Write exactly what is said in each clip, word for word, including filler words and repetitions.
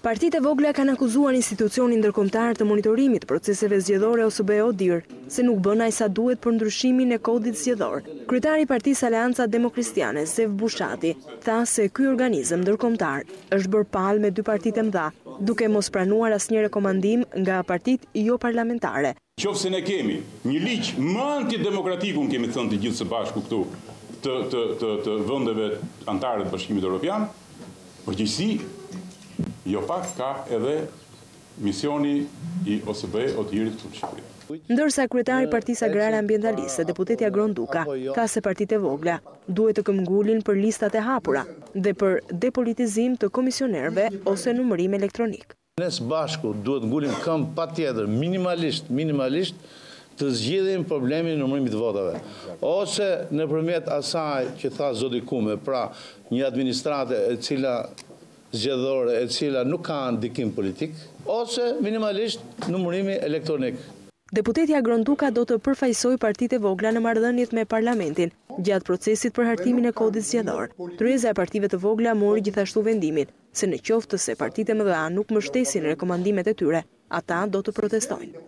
Partitë e vogla kanë akuzuar institucionin ndërkombëtar të monitorimit të proceseve zgjedhore O S B E ODIHR se nuk bën aq sa duhet për ndryshimin e kodit zgjedhor. Kryetari i Partisë Aleanca Demokristjane, Zev Bushati, tha se ky organizëm ndërkombëtar është bërë palë me dy partitë e mëdha, duke mos pranuar asnjë rekomandim nga partitë jo parlamentare. Qofse ne kemi një ligj më antidemokratik, unë kemi thënë të gjithë së bashku këtu, të, të, të, të vendeve anëtare të Bashkimit Evropian, përgjegjësi jo pak ka edhe misioni i O S B E ODIHR-it këtu në Shqipëri. Ndërsa kryetari i Partisë Agrare Ambientaliste, deputeti Agron Duka, tha se partitë e vogla duhet të këmbgulin për listat e hapura dhe për depolitizim të komisionerëve ose numërim elektronik. Ne së bashku duhet ngulim këmbë patjetër minimalisht, minimalisht të zgjidhim problemin e numërimit të votave. Ose nëpërmjet asaj që tha zoti Kume, pra një administrate e cila zgjedhore e cila nuk ka ndikim politik, ose minimalisht numërimi elektronik. Deputeti Agron Duka do të përfaqësojë partitë e vogla në marrëdhëniet me parlamentin gjatë procesit për hartimin e kodit zgjedhor. Tryeza e partive të vogla mori gjithashtu vendimin se në qoftë se partitë e mëdha nuk mbështesin rekomandimet e tyre, ata do të protestojnë.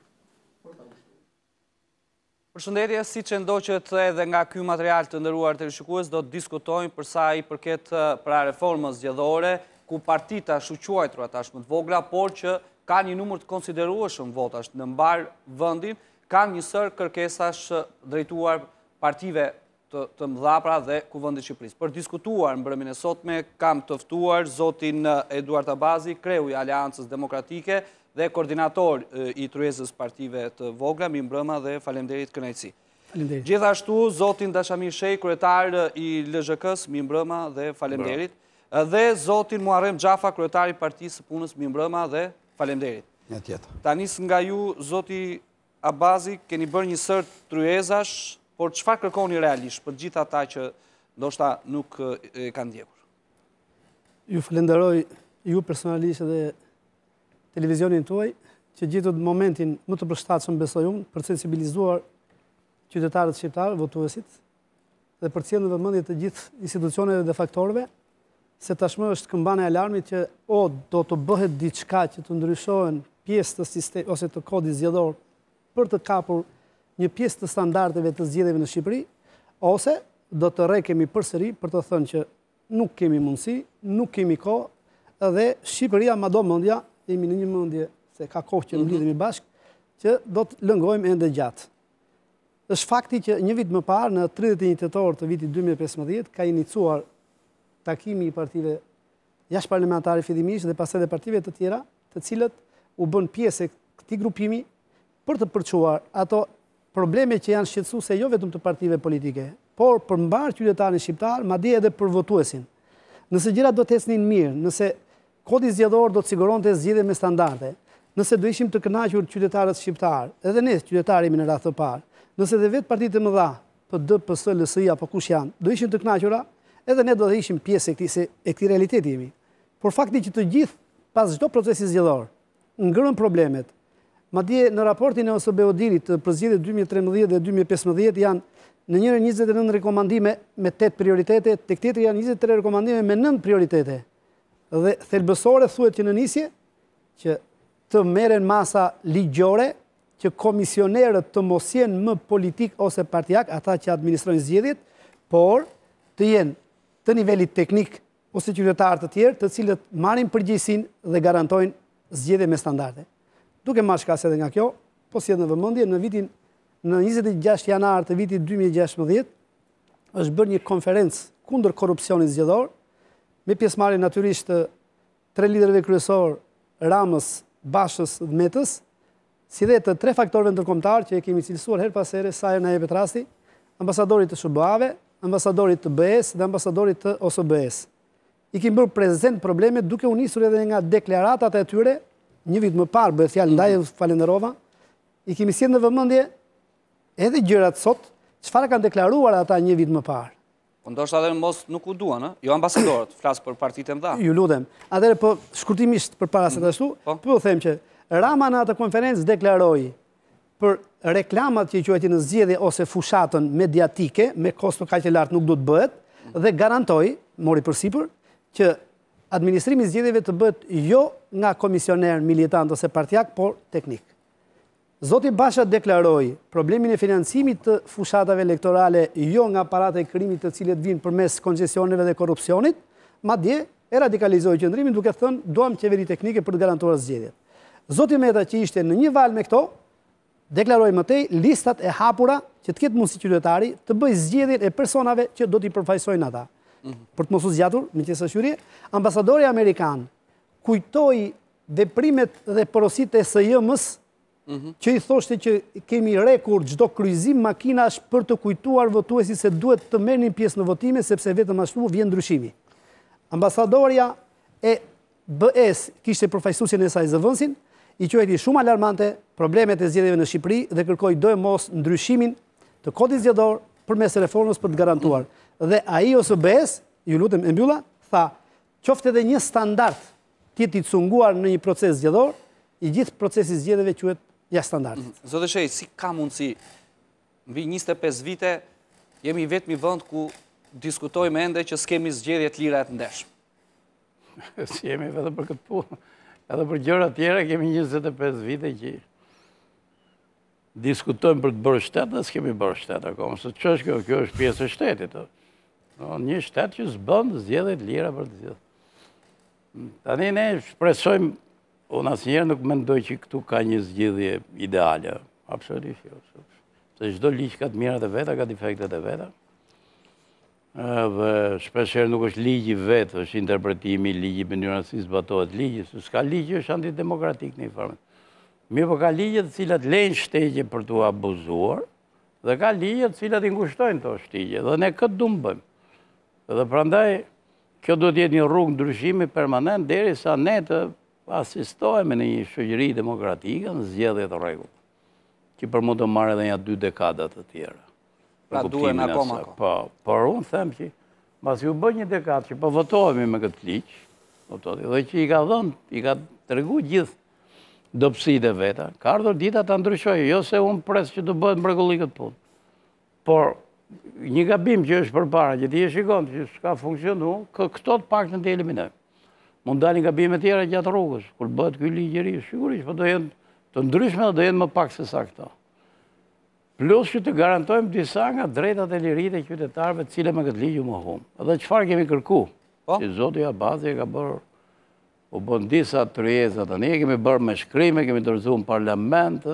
Përshëndetje, si që ndoqët edhe nga ky material të nderuar teleshikues, do të diskutojmë për sa i përket pra reformës zgjedhore, ku partita shuquajtura tashmë të vogla, por që ka një numër të konsiderueshëm votash në mbar vendin, kanë një sër kërkesash drejtuar partive të, të mëdha pra dhe Kuvendit të Shqipërisë. Për diskutuar mbrëmjen e sotme, kam të ftuar zotin Eduard Abazi, kreu i Aleancës Demokratike dhe koordinator i tryezës partive të vogla, mi mbrëma dhe falemderit kënaqësi. Falemderit. Gjithashtu, zotin Dashamir Shej, kryetar i L Z K-s, mi mbrëma dhe falemderit. Dhe zotin Muharrem Xhafa, kryetari i Partisë së Punës, mi mbrëma dhe falemderit. Një tjetër. Ta nis nga ju, zoti Abazi, keni bërë një sër tryezash, por çfarë kërkoni realisht për gjithë ata që ndoshta nuk e kanë ndjekur? Ju falenderoj ju personalisht dhe televizionin tuaj, që gjithë në momentin më të përshtatshëm besoj unë për të sensibilizuar qytetarët shqiptarë, votuesit, dhe për të sjellë në vëmendje të gjithë institucioneve dhe faktorëve, se tashmë është këmbana e alarmit që o do të bëhet diçka që të ndryshohen pjesë të sistemit ose të kodit zgjedhor për të kapur një pjesë të standardeve të zgjedhjeve në Shqipëri, ose do të rrekemi përsëri për të thënë që nuk kemi mundësi, nuk kemi kohë dhe Shqipëria madomendja jemi në një mendje se ka kohë që mblidhemi bashkë, që do të lëngojmë ende gjatë. Është fakti që një vit më parë, në tridhjetë e një tetor të vitit dy mijë e pesëmbëdhjetë, ka iniciuar takimi i partive jashtëparlamentare fillimisht dhe pastaj edhe partive të tjera, të cilët u bën pjesë e këtij grupimi për të përçuar ato probleme që janë shqetësuese jo vetëm të partive politike, por për mbar qytetarin shqiptar, madje edhe për votuesin. Nëse gjërat do të ecnin mirë, nëse kodi zgjedhor do të siguronte zgjedhje me standarde, nëse do ishim të kënaqur qytetarët shqiptar, edhe ne qytetarë jemi në radhë të parë, nëse dhe vetë partitë e mëdha, P D, P S, L S I apo kush janë, do ishim të kënaqura, edhe ne do të ishim pjesë e këtij e këtij realiteti jemi. Por fakti që të gjithë pas çdo procesi zgjedhor ngërën problemet, madje në raportin e O S B E ODIHR-it për zgjedhjet dy mijë e trembëdhjetë dhe dy mijë e pesëmbëdhjetë janë në njërin njëzet e nëntë rekomandime me tetë prioritete, tek tjetri janë njëzet e tre rekomandime me nëntë prioritete. Dhe thelbësore thuhet që në nisje që të merren masa ligjore, që komisionerët të mos jenë më politik ose partijak, ata që administrojnë zgjedhjet, por të jenë të nivelit teknik ose qytetarë të tjerë, të cilët marrin përgjegjësinë dhe garantojnë zgjedhje me standarde. Duke marrë shkas edhe nga kjo, po sjell në vëmendje në vitin në njëzet e gjashtë janar të vitit dy mijë e gjashtëdhjetë është bërë një konferencë kundër korrupsionit zgjedhor, me pjesëmarrje natyrisht të tre liderëve kryesor, Ramës, Bashës dhe Metës, si dhe të tre faktorëve ndërkombëtar që e kemi cilësuar her pas here sa herë na jepet rasti, ambasadorit të S B A-ve, ambasadorit të B E-s dhe ambasadorit të O S B E-s. I kemi bërë prezent problemet duke u nisur edhe nga deklaratat e tyre, një vit më parë bëhet fjalë ndaj falenderova, i kemi sjellë në vëmendje edhe gjërat sot, çfarë kanë deklaruar ata një vit më parë. Po ndoshta edhe mos nuk u duan, ë? Jo ambasadorët, flas për partitë e mëdha. Ju lutem. Atëherë po shkurtimisht përpara se të ashtu, po po them që Rama në atë konferencë deklaroi për reklamat që i quajti në zgjedhje ose fushatën mediatike me kosto kaq të lartë nuk do të bëhet dhe garantoi, mori përsipër, që administrimi i zgjedhjeve të bëhet jo nga komisioner militant ose partijak, por teknik. Zoti Basha deklaroi problemin e financimit të fushatave elektorale jo nga aparata e krimit të cilët vinë përmes koncesioneve dhe korrupsionit, madje e radikalizoi qëndrimin duke thënë duam qeveri teknike për të garantuar zgjedhjet. Zoti Meta, që ishte në një valë me këto, deklaroi mëtej listat e hapura që të ketë mundësi qytetari të bëjë zgjedhjen e personave që do t'i përfaqësojnë ata. Për të mos u zgjatur, me qësë shyrje, ambasadori amerikan kujtoi veprimet dhe porositë e S J M-s që i thoshte që kemi rekur çdo kryqëzim makinash për të kujtuar votuesit se duhet të merrnin pjesë në votime sepse vetëm ashtu vjen ndryshimi. Ambasadoria e B E-s kishte përfaqësuesin e saj zëvendësin, i quajti shumë alarmante problemet e zgjedhjeve në Shqipëri dhe kërkoi do e mos ndryshimin të kodit zgjedhor përmes reformës për të garantuar. Dhe ai ose B E-s, ju lutem e mbylla, tha, qoftë edhe një standard tjetë i cunguar në një proces zgjedhor, i gjithë procesi zgjedhjeve quhet jashtë standardit. Zotë Shej, si ka mundësi, mbi njëzet e pesë vite, jemi vetëm i vend ku diskutojmë ende që s'kemi zgjedhje të lira e të ndeshme. Si jemi vetëm për këtë punë. Edhe për gjëra tjera kemi njëzet e pesë vite që diskutojmë për të bërë shtetë dhe s'kemi bërë shtetë akoma. Se që është kjo? Kjo është pjesë e shtetit. Një shtetë që s'bën zgjedhje të lira për të zgjedhje. Tani ne shpresojmë, unë asnjëherë nuk mendoj që këtu ka një zgjidhje ideale. Absolutisht jo. Se çdo ligj ka të mirat e veta, ka defektet e veta. Dhe shpeshherë nuk është ligji vetë, është interpretimi i ligjit, mënyra si zbatohet ligji, se s'ka ligj që është antidemokratik në një formë. Mirë, po ka ligje të cilat lejnë shtegje për t'u abuzuar, dhe ka ligje të cilat i ngushtojnë to shtegje, dhe ne këtë du më bëjmë. Dhe prandaj, kjo do t'jetë një rrugë ndryshimi permanent, derisa ne të asistohemi në një shoqëri demokratike në zgjedhje të rregullt, që për mund të marrë edhe një dy dekada të tjera. Pra duhen akoma ko. Po, por unë them që mbas ju bë një dekadë që po votohemi me këtë ligj, dhe që i ka dhënë, i ka tregu gjithë dobësitë e veta, ka ardhur dita ta ndryshojë, jo se unë pres që të bëhet mrekulli këtë punë. Por një gabim që është përpara, që ti e shikon që s'ka funksionuar, këto të paktën të eliminojmë. Mund dalin gabime tjera gjatë rrugës, kur bëhet ky ligjëri, sigurisht, po do jenë të ndryshme dhe do jenë më pak se sa këto. Plus që të garantojmë disa nga drejtat e liritë e qytetarëve të cilë me këtë ligjë më humë. Edhe çfarë kemi kërku? Që Zoti Abazi ka bërë, u bën disa tryeza tani, kemi bërë me shkrime, kemi dorëzuar në parlament.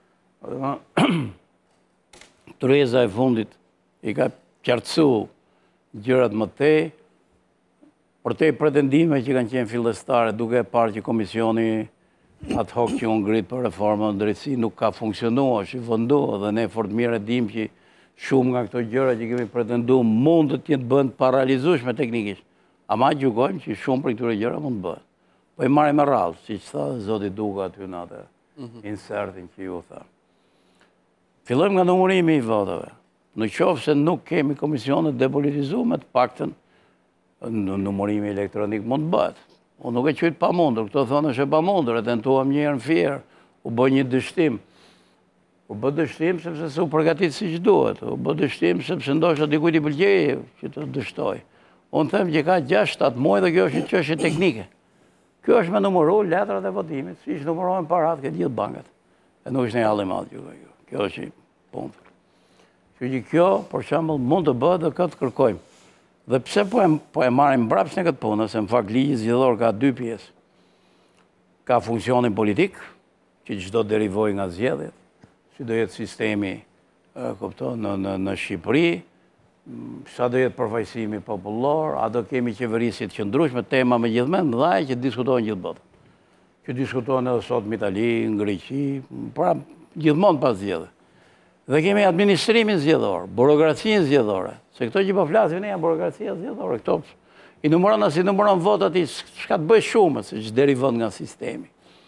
Tryeza e fundit i ka qartësuar gjërat më tej, për te pretendime që kanë qenë fillestare, duke parë që komisioni ad hoc që unë ngrit për reformën në drejtësi nuk ka funksionuar, që vëndohë, dhe ne fort mirë e dim që shumë nga këto gjëra që kemi pretendu mund të tjetë bënd paralizueshme teknikisht. Ama gjykojmë që shumë për këtyre gjëra mund të bëhet. Po i marrim me radhë, si që tha Zoti Duka aty në atë insertin që ju tha. Fillojmë nga numërimi i votave. Në qoftë se nuk kemi komisionet depolitizuar, të paktën në numërimi elektronik mund të bëhet. Unë nuk e qëjtë pa mundur, këto thonë është e pa mundur, e tentuam njërë në fjerë, u bë një dështim. U bë dështim sepse se u përgatit si që duhet, u bë dështim sepse ndoshta dikujt i pëlqej që të dështoj. Unë them që ka gjashtë shtatë muaj dhe kjo është një çështje teknike. Kjo është me numëru letrat e votimit, si që numërohen parat këtë gjithë bankat. E nuk është një halë i madh kjo. Kjo është një punë. Që që kjo, për shembull, mund të bëhet dhe këtë kërkojmë. Dhe pse po e, po e marrim mbrapsht në këtë punë, se në fakt ligji zgjedhor ka dy pjesë. Ka funksionin politik, që çdo derivoj nga zgjedhjet, si do jetë sistemi e, kupton, në, në, në Shqipëri, sa do jetë përfaqësimi popullor, a do kemi qeverisje të qëndrueshme, tema me gjithmonë mëdha që diskutohen gjithë botën. Që diskutohen edhe sot në Itali, në Greqi, pra gjithmonë pas zgjedhjeve. Dhe kemi administrimin zgjedhor, burokracinë zgjedhore. Se këto që po flasim ne janë burokracia zgjedhore. Këto i numëron as i numëron votat i s'ka të bëj shumë, se që derivon nga sistemi.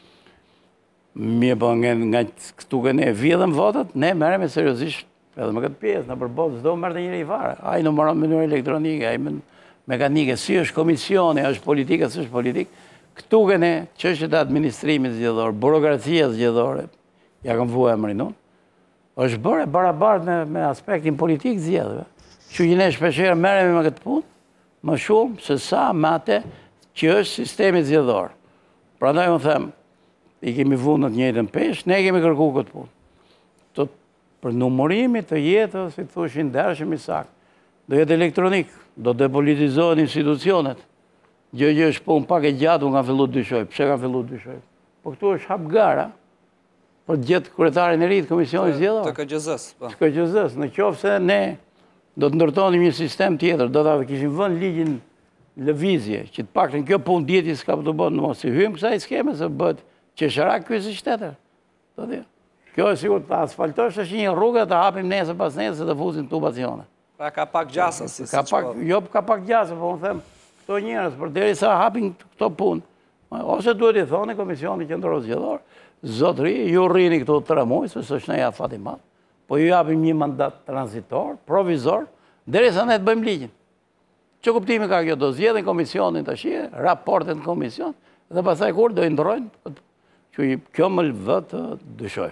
Mirë po nga, nga këtu që ne vjedhëm votat, ne merremi seriozisht edhe me këtë pjesë, në përbot s'do merrte njëri i fare. Ai numëron në mënyrë elektronike, ai me mekanike, si është komisioni, është politika, si është politik. Këtu që ne çështjet e administrimit zgjedhor, burokracia zgjedhore, ja kam vua emrin unë, është bërë barabartë me, me aspektin politik zgjedhjeve. Që që ne shpeshherë merremi me këtë punë, më shumë se sa me atë që është sistemi zgjedhor. Prandaj unë them, i kemi vënë në të njëjtën peshë, ne kemi kërkuar këtë punë. Të për numërimit të jetës, si të thoshin ndershëm i saktë, do jetë elektronik, do depolitizohen institucionet. Gjë që është punë pak e gjatë, unë kam filluar të dyshoj. Pse kam filluar të dyshoj? Po këtu është hap gara për të gjetë kryetarin e ri të Komisionit Zgjedhor. Të K G Z-s. Të K G Z-s, në qoftë se ne do të ndërtonim një sistem tjetër, do ta kishim vënë ligjin lëvizje, që të paktën kjo punë dieti s'ka të bëhet, mos i hym kësaj skeme se bëhet qesharak ky si shtetë. Do të kjo është sigurt të asfaltosh është një rrugë të hapim nesër pas nesër të fuzin tubacione. Pra ka pak gjasa si ka pak, jo ka pak gjasa, po unë them këto njerëz përderisa hapin këto punë. Ose duhet i thonë Komisioni Qendror Zgjedhor, zotëri, ju rrini këtu tre muaj, se s'është ne afati madh, po ju japim një mandat transitor, provizor, derisa ne të bëjmë ligjin. Që kuptimi ka kjo? Do zgjedhin komisionin tash, raportet në komision, dhe pastaj kur do i ndrojnë, që kjo më vë të dyshoj.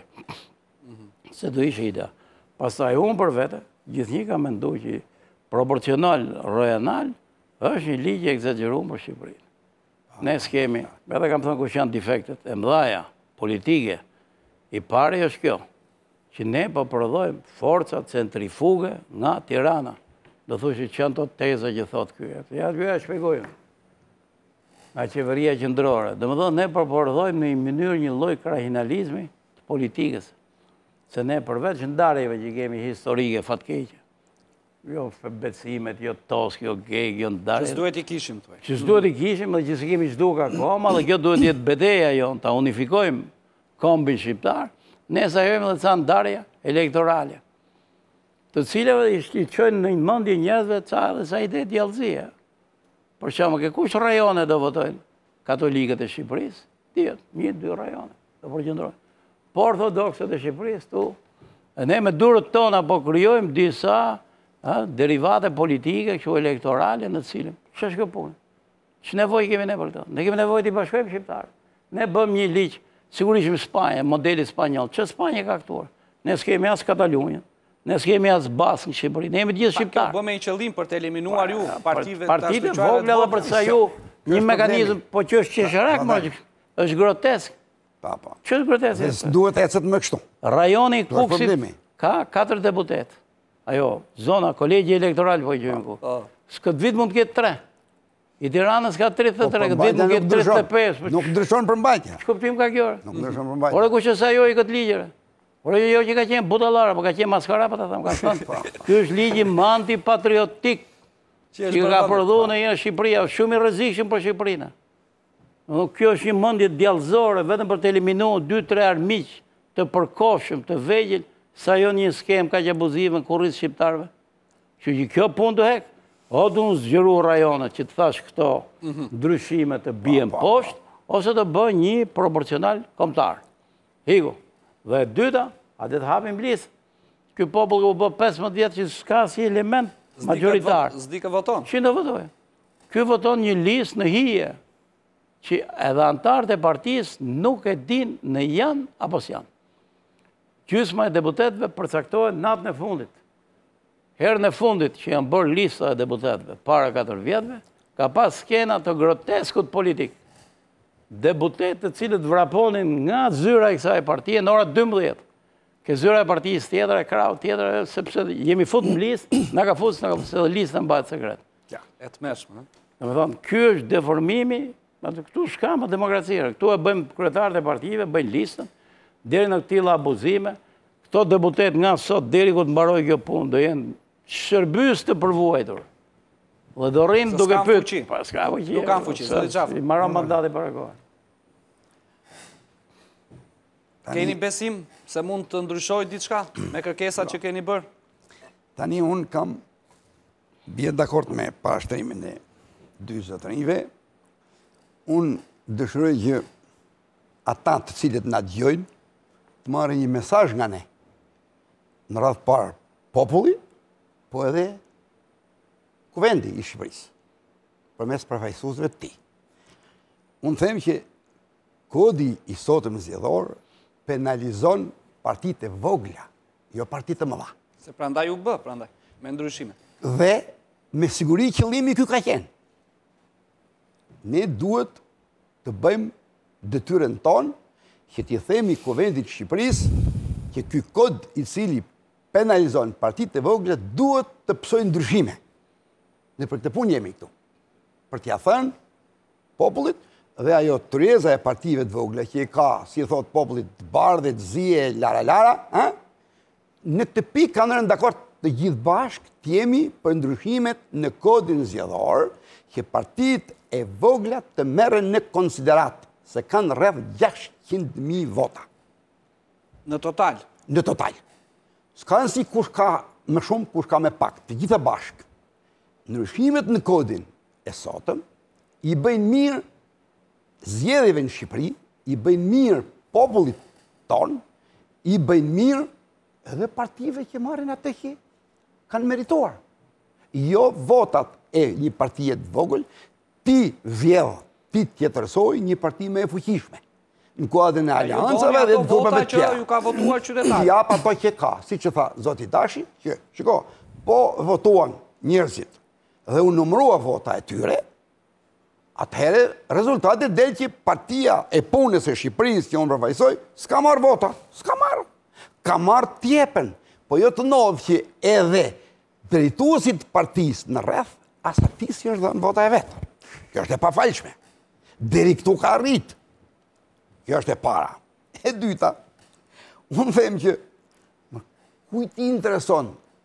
Se do ishe ide. Pastaj unë për vete, gjithnjë ka mendu që proporcional rojanal është një ligj i egzageruar për Shqipërinë. Ne s'kemi, edhe kam thënë kush janë defektet e mëdha politike. I pari është kjo, që ne po prodhojmë forca centrifuge nga Tirana. Do thushit që janë të teza që thotë ky. Ja, ky e shpjegojmë. Nga qeveria qendrore. Domethënë ne po prodhojmë në një mënyrë një lloj krahinalizmi të politikës. Se ne përveç ndarjeve që kemi historike fatkeqe, jo becimet, jo tosk, jo geg, jo ndarje. Që s'duhet i kishim, thuaj. Që s'duhet i kishim dhe që s'kemi çduk akoma, dhe kjo duhet jetë beteja jon, ta unifikojmë kombin shqiptar, ne sa jemi dhe ca ndarja elektorale, të cilave i çojnë në një mendje njerëzve ca dhe sa ide djallëzie. Për shembull, ke kush rajone do votojnë katolikët e Shqipërisë? Dihet, një dy rajone do përqendrohen. Po ortodoksët e Shqipërisë tu, ne me durët tona po krijojmë disa derivate politike, kështu elektorale, në cilën ç'është kjo punë? Ç'nevojë kemi ne për këtë? Ne kemi nevojë të bashkojmë shqiptarët. Ne bëm një ligj, sigurisht në Spanjë, modeli spanjoll. Ç'ë Spanja ka këtu? Ne s'kemi as Katalunjën, ne s'kemi as Baskë në Shqipëri, ne jemi të gjithë shqiptarë. Bëm me një qëllim për të eliminuar ju partive të Partitë vogla dhe përsa ju një mekanizëm, po që është qesharak, është grotesk. Pa, pa. Që është grotesk? Duhet e ecet më kështu. Rajoni Kuksit ka katër deputet. Ajo, zona, kolegji elektoral, po i gjojmë ku. Këtë vit mund të ketë tre. I Tiranës ka tridhjetë e tre, këtë vit mund të ketë tridhjetë e pesë. Nuk ndryshon përmbajtja. Që kuptim ka kjo? Nuk ndryshon përmbajtja. Ore ku që sa jo i këtë ligjere. Ore jo që ka qenë butallara, po ka qenë maskara, po ta thamë ka thënë. Kjo është ligji më antipatriotik që ka prodhu në jenë Shqipëria, shumë i rrezikshëm për Shqipërinë. Kjo është një mendje djallëzore, vetëm për të eliminuar dy tre armiq të përkohshëm, të vegjël, sa jo një skem ka që abuzive në kurrit shqiptarve. Që që kjo punë të hek, o du në zgjeru rajonet që të thash këto ndryshime të bjen poshtë, ose të bë një proporcional kombëtar. Hiku. Dhe dyta, a dhe të hapim listë. Ky popull u bë pesëmbëdhjetë vjet që s'ka si element majoritar. S'di ka voton. Që do votojë? Ky voton një listë në hije, që edhe antarët e partisë nuk e din në janë apo s'janë. Gjysma e deputetëve përcaktohet natën e fundit. Herën e fundit që janë bërë lista e deputetëve para katër vjetëve, ka pas skena të groteskut politik. Deputetë të cilët vraponin nga zyra e kësaj partie në ora dymbëdhjetë. Ke zyra e partijës tjetër, e krau tjetër, sepse jemi fut në listë, nga ka fut, nga ka fut, se dhe lista në bajtë sekret. E të meshme. Në me thonë, kjo është deformimi, këtu shka më demokracirë, këtu e bëjmë kryetarët e partijive, bëjmë listën, deri në këtila abuzime, këto deputet nga sot, deri ku të mbaroj kjo punë, do jenë shërbys të përvuajtur. Dhe do rrinë duke pytë. S'ka fuqi. Nuk kanë fuqi, s'ka qafë. I maron mandati para kohë. Keni besim se mund të ndryshoj diçka me kërkesat që keni bërë? Tani unë kam bje dakord me parashtrimin e dy zotërinjve. Unë dëshiroj që ata të cilët na dëgjojnë të marrin një mesazh nga ne. Në radhë parë populli, po edhe kuvendi i Shqipërisë, përmes përfaqësuesve të tij. Unë them që kodi i sotëm zgjedhor penalizon partitë e vogla, jo partitë të mëdha. Se prandaj u bë, prandaj, me ndryshime. Dhe me siguri qëllimi ky ka qenë. ne duhet të bëjmë detyrën tonë që t'i themi Kuvendit Shqipërisë që ky kod i cili penalizon partitë e vogla duhet të pësojë ndryshime. Ne për këtë punë jemi këtu. Për t'ia thënë popullit dhe ajo tryeza e partive të vogla që i ka, si thot popullit, të bardhe, të zije, lara lara, a? Në të pikë kanë rënë dakord të gjithë bashkë të jemi për ndryshimet në kodin zgjedhor, që partitë e vogla të merren në konsiderat, se kanë rreth gjashtëqind mijë vota. Në total? Në total. S'ka nësi kush ka më shumë, kush ka më pak, të gjitha bashkë. Ndryshimet në kodin e sotëm i bëjnë mirë zgjedhjeve në Shqipëri, i bëjnë mirë popullit tonë, i bëjnë mirë edhe partive që marrin atë që kanë merituar. Jo votat e një partije të vogël, ti vjedh, ti tjetërsoj një parti më e fuqishme. Në kuadrin e aliancave dhe të grupeve të tjera. Ju ka votuar qytetarët. Ja pa to që ka, si që tha Zoti Dashi, që, shiko, po votuan njerëzit dhe u numërua vota e tyre, atëhere rezultatet del që partia e punës e Shqipërisë që unë përfaqësoj, s'ka marrë vota, s'ka marrë. Ka marrë tjepen, po jo të nodhë që edhe drejtuesit partisë në rreth, as atis që është dhe në vota e vetë. Kjo është e pafalshme. Deri këtu ka rritë. Kjo është e para. E dyta, unë them që kujt i intereson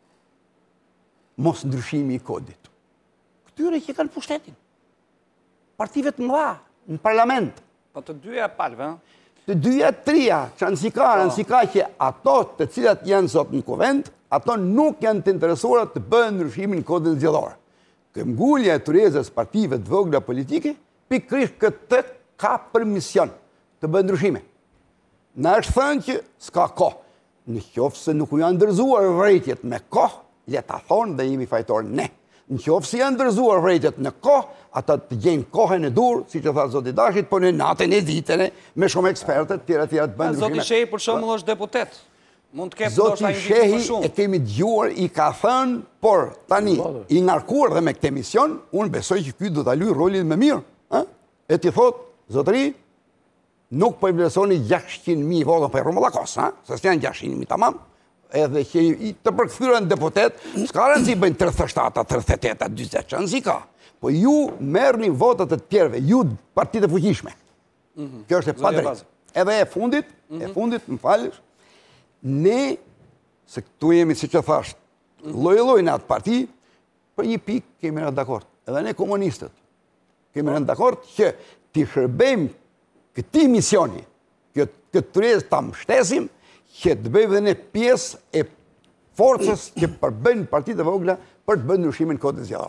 mos ndryshimi i kodit. Këtyre që kanë pushtetin. Partive të mëdha në parlament. Po të dyja palve, ha? Të dyja trija, që nësi ka, nësi ka që ato të cilat janë sot në kuvend, ato nuk janë të interesuar të bëhen ndryshimin në kodin zgjedhor. Këmbgulja e tryezës partive të vogla politike, pikërisht këtë ka për mision të bëhen ndryshime. Na është thënë që s'ka kohë. Në qoftë se nuk u janë ndërzuar vërejtjet me kohë, le ta thonë dhe jemi fajtorë ne. Në qoftë se janë ndërzuar vërejtjet në kohë, ata të gjenë kohën e dur, si që tha Zoti Dashit, po në natën e ditën e me shumë ekspertët, tjera tjera të bëjnë ndryshime. Zoti Shehi për shembull është deputet. Mund të ketë Zoti Shehi e kemi dëgjuar, i ka thënë, por tani i ngarkuar dhe me këtë mision, unë besoj që ky do ta luajë rolin më mirë, ë? E ti thot, zotëri, nuk po i vlerësoni gjashtëqind mijë vota për rrumullakos, ha? Se s'janë gjashtëqind mijë tamam. Edhe që i të përkthyren deputet, s'ka rëndësi bëjnë tridhjetë e shtatë, tridhjetë e tetë, dyzet, që nësi ka. Po ju merrni votat e tjerëve, ju partitë e fuqishme. Kjo është e padrejtë. Edhe e fundit, e fundit, më falësh, ne, se këtu jemi, si që thash, lloj-lloj në atë parti, për një pikë kemi rënë dakord. Edhe ne komunistët kemi rënë dakord që t'i shërbejmë këtij misioni, këtë tryezë ta mbështesim, që të bëjmë dhe ne pjesë e forcës që përbëjnë partitë e vogla për të bërë ndryshimin në kodin zgjedhor.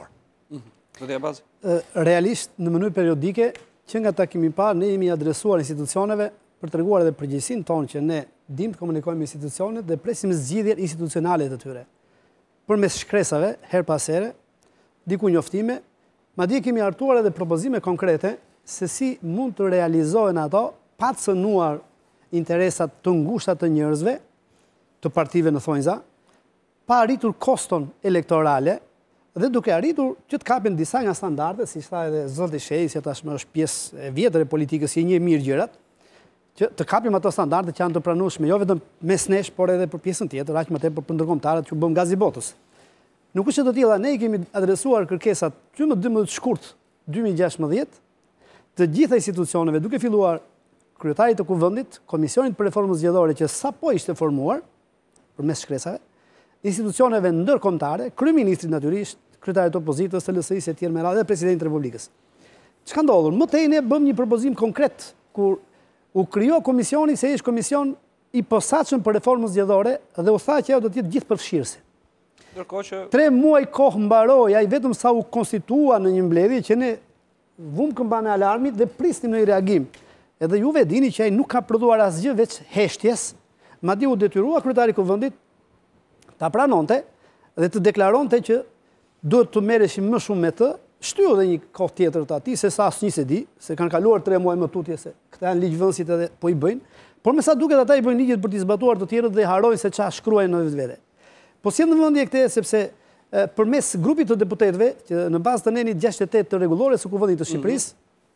Realisht, në mënyrë periodike, që nga takimi parë, ne jemi adresuar institucioneve për të treguar edhe përgjegjësinë tonë që ne dim të komunikojmë me institucionet dhe presim zgjidhjet institucionale të tyre. Përmes shkresave, her pas here, diku njoftime, madje kemi hartuar edhe propozime konkrete se si mund të realizohen ato pa të cënuar interesat të ngushta të njerëzve, të partive në thonjza, pa arritur koston elektorale dhe duke arritur që të kapen disa nga standardet, si tha edhe Zoti Shehi, si tashmë është pjesë e vjetër e politikës, si një mirë gjërat, që të kapim ato standardet që janë të pranueshme, jo vetëm mes nesh, por edhe për pjesën tjetër, aq më tepër për ndërkombëtarët që bëm gazi botës. Nuk është të tilla, ne i kemi adresuar kërkesat që më dymbëdhjetë shkurt dy mijë e gjashtëdhjetë të gjitha institucioneve, duke filluar kryetarit të kuvendit, Komisionit për Reformën Zgjedhore që sapo ishte formuar përmes shkresave, institucioneve ndërkombëtare, kryeministrit natyrisht, kryetarit të opozitës, të L S I-së e tjerë me radhë dhe presidentit të Republikës. Çka ndodhur? Më tej ne bëm një propozim konkret kur u krijo komisioni, se ishte komision i posaçëm për reformën zgjedhore dhe u tha që ajo do të jetë gjithëpërfshirëse. Ndërkohë që tre muaj kohë mbaroi, ai vetëm sa u konstitua në një mbledhje që ne vum këmbën e alarmit dhe prisnim në reagim. Edhe juve dini që ai nuk ka prodhuar asgjë veç heshtjes, madje u detyrua kryetari i kuvendit ta pranonte dhe të deklaronte që duhet të merreshim më shumë me të, shtyu edhe një kohë tjetër të atij, se sa asnjë se di, se kanë kaluar tre muaj më tutje se këta janë ligjvënësit edhe po i bëjnë, por me sa duket ata i bëjnë ligjet për t'i zbatuar të tjerët dhe harojnë se çfarë shkruajnë në vetvete. Po sjell në mendje këtë sepse përmes grupit të deputetëve, që në bazë të nenit gjashtëdhjetë të rregullore së Kuvendit të Shqipërisë,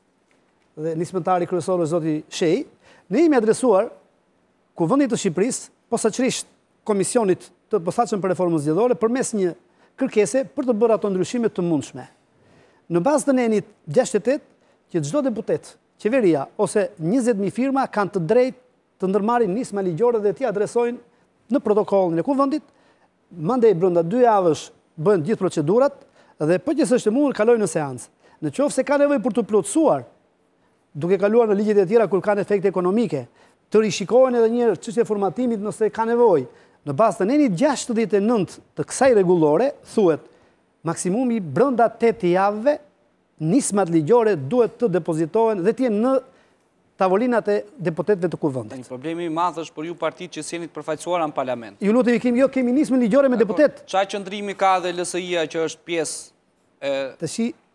dhe nismëtari kryesor zoti Shej, ne jemi adresuar Kuvendit të Shqipërisë, posaçërisht Komisionit të posaçëm për reformën zgjedhore përmes një kërkese për të bërë ato ndryshime të mundshme. Në bazë të nenit gjashtëdhjetë e tetë, që çdo deputet, qeveria ose njëzet mijë firma kanë të drejtë të ndërmarrin nisma ligjore dhe t'i adresojnë në protokollin e Kuvendit, mandej brenda dy javësh bëhen gjithë procedurat dhe po që s'është e mundur kalojnë në seancë. Në qoftë se ka nevojë për të plotësuar, duke kaluar në ligjet e tjera kur kanë efekte ekonomike, të rishikohen edhe një herë çështja e formatimit nëse ka nevojë. Në bazë të nenit gjashtëdhjetë e nëntë të kësaj rregullore thuhet maksimumi brenda tetë javëve nismat ligjore duhet të depozitohen dhe të jenë në tavolinat e deputetëve të Kuvendit. Një problemi i madh është për ju partitë që jeni të përfaqësuara në parlament. Ju lutemi, kemi jo kemi nismë ligjore me deputet. Çfarë qëndrimi ka dhe L S I-a që është pjesë e Tash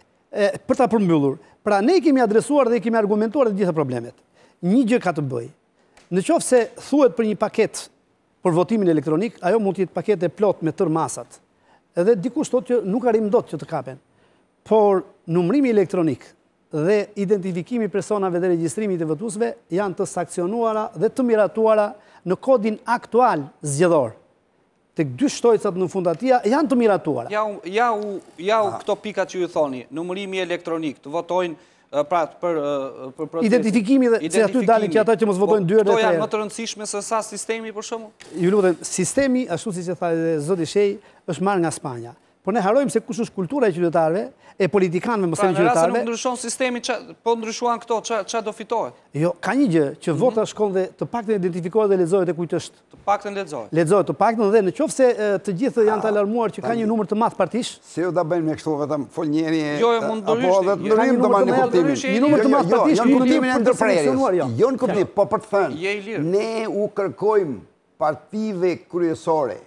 për ta përmbyllur. Pra ne kemi adresuar dhe kemi argumentuar të gjitha problemet. Një gjë ka të bëjë. Në qoftë se thuhet për një paketë për votimin elektronik, ajo mund të jetë paketë e plot me tërë masat. Edhe dikush thotë që nuk arrim dot që të kapen. Por numrimi elektronik dhe identifikimi personave dhe regjistrimi të votuesve janë të sankcionuara dhe të miratuara në kodin aktual zgjedhor. Tek dy shtojcat në fundatia janë të miratuara. Ja u, ja u, ja u këto pikat që ju thoni, numërimi elektronik, të votojnë pra për për procesin. Identifikimi dhe se aty dalin që ata që mos votojnë dy herë. Këto janë më të rëndësishme se sa sistemi për shembull? Ju lutem, sistemi ashtu siç e tha zoti Shej është marrë nga Spanja. Por ne harrojmë se kush është kultura e qytetarëve, e politikanëve mos e qytetarëve. Pra, nëse nuk ndryshon sistemi, po ndryshuan këto, ç'a do fitohet? Jo, ka një gjë që vota shkon dhe të paktën identifikohet dhe lexohet e kujt është. Të paktën lexohet. Lexohet të paktën dhe nëse të gjithë janë të alarmuar që ka një numër të madh partish. Se jo ta bëjmë me kështu vetëm fol njëri. Jo, mund të apo edhe të ndryshim domani në kuptimin. Një numër të madh partish në kuptimin e ndërprerjes. Jo në kuptim, po për të thënë. Je i lirë. Ne u kërkojmë partive kryesore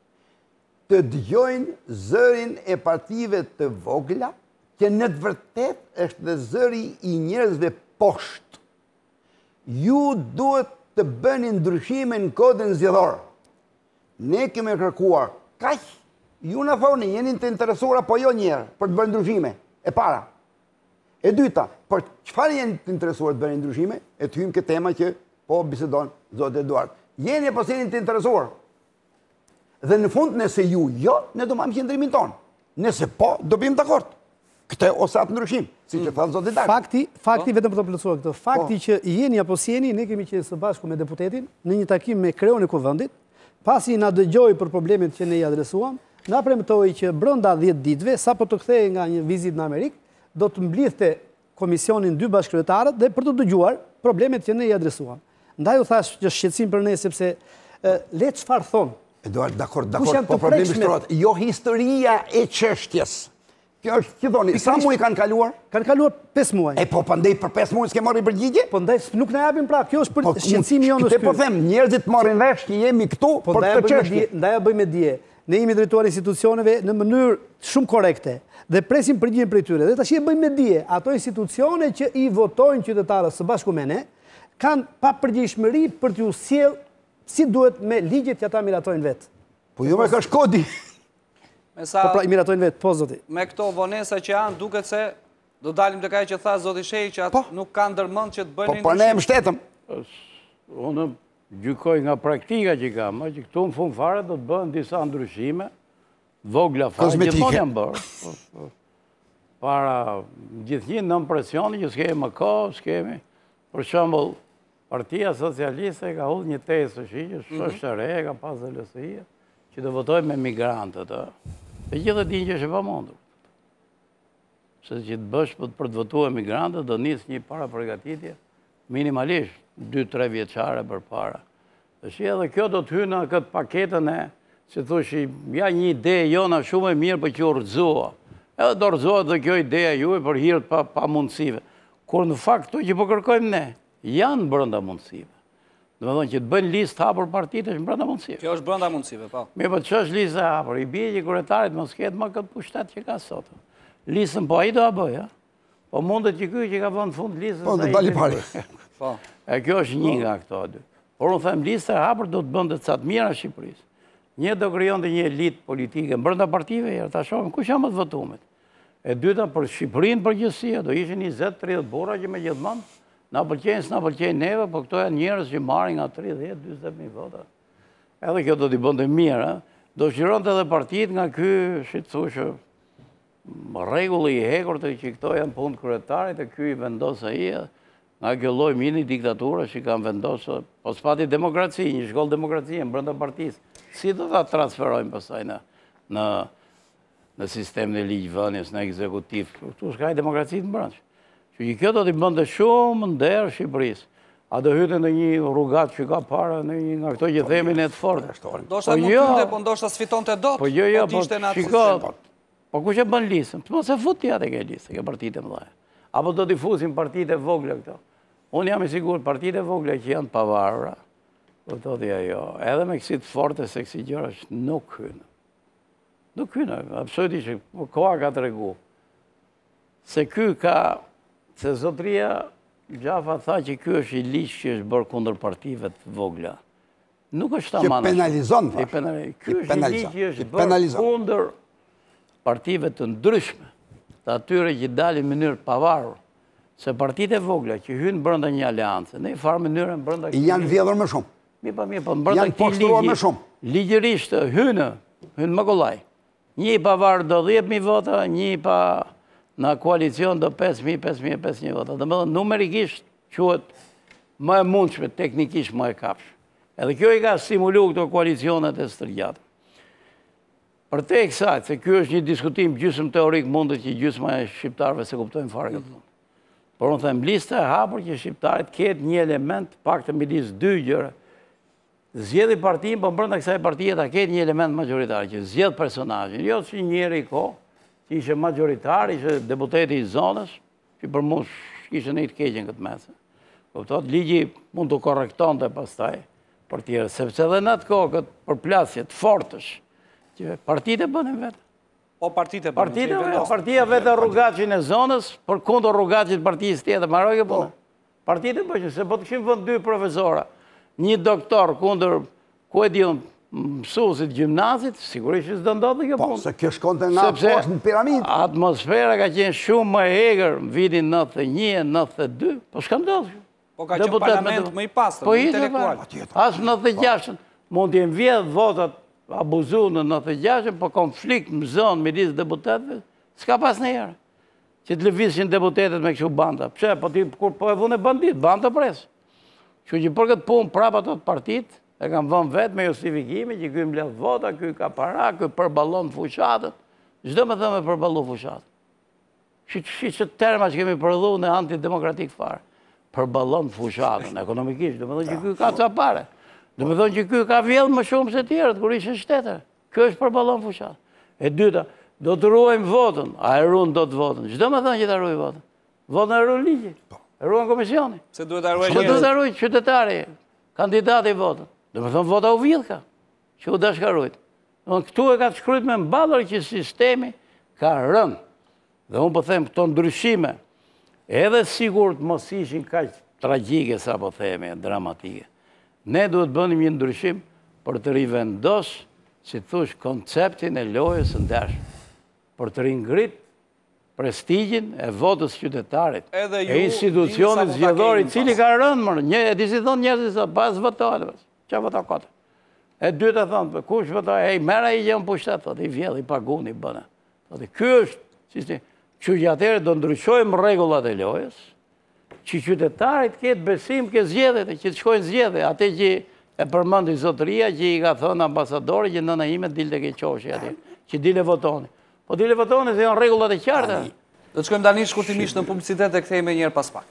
të dëgjojnë zërin e partive të vogla, që në të vërtet është dhe zëri i njerëzve poshtë. Ju duhet të bëni ndryshime në kodin zgjedhor. Ne kemi kërkuar kaq, ju na thoni, jeni të interesuar apo jo një herë për të bërë ndryshime, e para. E dyta, për çfarë jeni të interesuar të bëni ndryshime, e të hyjmë këtë tema që po bisedon zoti Eduard. Jeni apo jeni të interesuar? Dhe në fund, nëse ju jo, ne do marrim qëndrimin tonë. Nëse po, do bëjmë dakord. Këtë ose atë ndryshim, si që thënë zoti Dashur. Fakti, fakti vetëm për të plotësuar këtë, fakti që jeni apo s'jeni, ne kemi qenë së bashku me deputetin në një takim me kreun e Kuvendit, pasi na dëgjoi për problemet që ne i adresuam, na premtoi që brenda dhjetë ditëve, sapo të kthehej nga një vizitë në Amerikë, do të mblidhte komisionin dy bashkëkryetarët dhe për të dëgjuar problemet që ne i adresuam. Ndaj u thash që shqetësim për ne sepse le çfarë thon. Eduard, dakord, dakord, po problemi shtrohet. Jo historia e çështjes. Kjo është, që thoni, sa muaj kanë kaluar? Kanë kaluar pesë muaj. E po pandej për pesë muaj s'ke marrë përgjigje? Po ndaj nuk na japin pra, kjo është për shqetësimi jonë. Këtë po them, njerëzit marrin vesh që jemi këtu për këtë çështje. Ndaj ja bëjmë dije. Ne jemi drejtuar institucioneve në mënyrë shumë korrekte dhe presim përgjigjen prej tyre. Dhe tash e bëjmë dije, ato institucione që i votojnë qytetarët së bashku me ne, kanë papërgjegjshmëri për t'u sjell si duhet me ligjet që ata miratojnë vetë. Po jo me ka shkodi. Me sa, po pra i miratojnë vetë, po zoti. Me këto vonesa që janë, duket se do dalim të kaj që tha zoti Shej që atë nuk kanë ndërmend që të bëjnë ndryshim. Po për ne e mbështetëm. Unë gjykoj nga praktika që kam, që këtu në fund fare do të bëhen disa ndryshime, vogla fare, gjithmonë janë bërë. Para gjithnjë nën presioni që s'kemi më kohë, s'kemi. Për shembull, Partia Socialiste ka hodhur një tesë që është e re, ka pas L S I, që do votojë me migrantët. Dhe gjithë dinë që është e pamundur. Se që të bësh për të votuar migrantët, do nisë një para përgatitje, minimalisht dy tre vjeçare përpara. Dhe që edhe kjo do të hyjë në këtë paketën e, që thushi, ja një ide jona shumë e mirë për që u rrëzoa. Edhe do rrëzohet dhe kjo ideja juaj për hir të pa mundësive. Kur në fakt këto që po kërkojmë ne, janë brenda mundësive. Do të thonë që të bëjnë listë hapur partitë është brenda mundësive. Kjo është brenda mundësive, po. Mirë, po ç'është lista e hapur? I bie që kryetarit mos ketë më këtë pushtet që ka sot. Listën po ai do ta bëj, ha? Po mundet që ky që ka vënë fund listën. Po do dali pari. Po. E kjo është një nga këto dy. Por unë them lista e hapur do të bënte ca të mira Shqipërisë. Një do krijonte një elitë politike brenda partive, ta shohim kush janë më të votuar. E dyta, për Shqipërinë përgjithësia, do ishin njëzet tridhjet burra që me gjithmonë, na pëlqejnë, s'na pëlqejnë neve, po këto janë njerëz që marrin nga tridhjet njëzet mijë vota. Edhe kjo do t'i bënte mirë, do shironte edhe partitë nga ky, si të thushë, rregulli i hekur të që këto janë punë kryetarit e ky i vendos ai, nga kjo lloj mini diktatura që kanë vendosur, po s'pati demokraci, një shkollë demokracie në brenda partisë. Si do ta transferojmë pastaj në në në sistemin e ligjvënies, në ekzekutiv. Këtu s'ka demokraci të brendshme. Që kjo do t'i bënte shumë nder Shqipërisë. A do hyte në një rrugat që ka para në një nga këto që themi ne të fortë. Ndoshta mund të hynte, po ndoshta sfitonte dot. Po jo, jo, po ishte në atë shiko. sistem. Po kush e bën listën? Të mos e fut ti atë ke listë, ke partitë mëdha. Apo do t'i fusin partitë e vogla këto. Unë jam i sigurt partitë e vogla që janë të pavarura, do të thotë ajo, edhe me kësi të forte se kësi gjëra nuk hynë. Nuk hynë, absolutisht, koha ka të regu. Se ky ka, se zotria Gjafa tha që ky është i liq që është bërë kundër partive të vogla. Nuk është ta manë. Që penalizon, Ky është i liq që është bërë kundër partive të ndryshme, të atyre që dalin në mënyrë pavarur. Se partitë e vogla që hynë brenda një aleance, në një farë mënyrë brenda këtij janë vjedhur më shumë. Mi pa mi pa brenda janë poshtruar më shumë. Ligjërisht hynë, hynë më kollaj. Një i pavarur do dhjetë mijë vota, një i pa në koalicion do pesë mijë, pesë mijë, pesë mijë vota. Domethënë numerikisht quhet më e mundshme, teknikisht më e kapshme. Edhe kjo i ka stimuluar këto koalicionet e stërgjata. Për te kësaj, se kjo është një diskutim gjysmë teorik, mundet që gjysma e shqiptarëve se kuptojnë fare këtë punë. Por unë them lista e hapur që shqiptarit ketë një element pak të midis dy gjëra. Zgjedhë partinë, po brenda kësaj partie ta ketë një element majoritar që zgjedh personazhin, jo si njëri i kohë, që ishe majoritar, ishe deputeti i zonës, që për mu ishe një të keqen këtë mesë. Kuptot, ligji mund të korrektonte pastaj për tjerë, sepse edhe në atë kohë këtë përplasje të fortësh, që partitë e bënin vetë. Po partitë e bënin vetë. Partia vetë rrugaqin e zonës, për kundër rrugaqit partijës tjetër, marroj e punë. Partitë e bënin, se po të këshim vënd dy profesora, një doktor kundër, ku e dion, mësuesit gjimnazit, sigurisht që s'do ndodhte kjo punë. Po, se kjo shkonte nga poshtë në piramidë. Atmosfera ka qenë shumë më e egër në vitin nëntëdhjetë e një, nëntëdhjetë e dy, po s'ka ndodhur. Po ka qenë parlament më i pastër, më intelektual. As në nëntëdhjetë e gjashtën, mund t'jem vjedh votat abuzu në nëntëdhjetë e gjashtën, po konflikt më zonë midis deputetëve, s'ka pas ndonjëherë. Që të lëvizshin deputetët me kështu banda. Pse, po ti kur po e vune bandit, banda pres. Kështu që për këtë punë prapa ato partitë e kam vënë vetë me justifikime që ky mbledh vota, ky ka para, ky përballon fushatët. Çdo më thënë me përballu fushatët. Shi që terma që kemi përdhu në antidemokratik fare. Përballon fushatën ekonomikisht, do të thonë që ky ka ca pare. Do të thonë që ky ka vjedh më shumë se tjerët kur ishin shtetër. Ky është përballon fushatën. E dyta, do të ruajmë votën, a e ruan dot votën. Çdo më thënë që ta ruaj votën. Votën e ruan ligji. E ruan komisioni. Se duhet ta ruaj. Po duhet ta ruaj qytetari, kandidati votën. Do të thonë vota u vjedh ka, që u dashkarujt. Këtu e ka të shkryt me mballur që sistemi ka rënë. Dhe unë po them këto ndryshime, edhe sigurt mos ishin kaq tragjike sa po themi, dramatike. Ne duhet bënim një ndryshim për të rivendos, si thush, konceptin e lojës së ndershme, për të ringrit prestigjin e votës qytetarit, e institucionit zgjedhor i cili ka rënë, më, një, e disi thonë njerëzit sa pas votohet, që voto kote. E dyta thonë, kush voto, e i mera i gjenë pushtet, thotë, i vjedh, i pagun, i bëne. Thotë, ky është, sistemi, që atëherë do ndryshojmë rregullat e lojës, që qytetarit ketë besim ke zgjedhjet, që të shkojnë zgjedhje, atë që e përmendi zotëria, që i ka thënë ambasadori, që nëna ime dilte ke qoshi aty, që dile votoni. Po dile votoni se janë rregullat e qarta. Do të shkojmë tani shkurtimisht në publicitet e kthehemi një herë pas pak.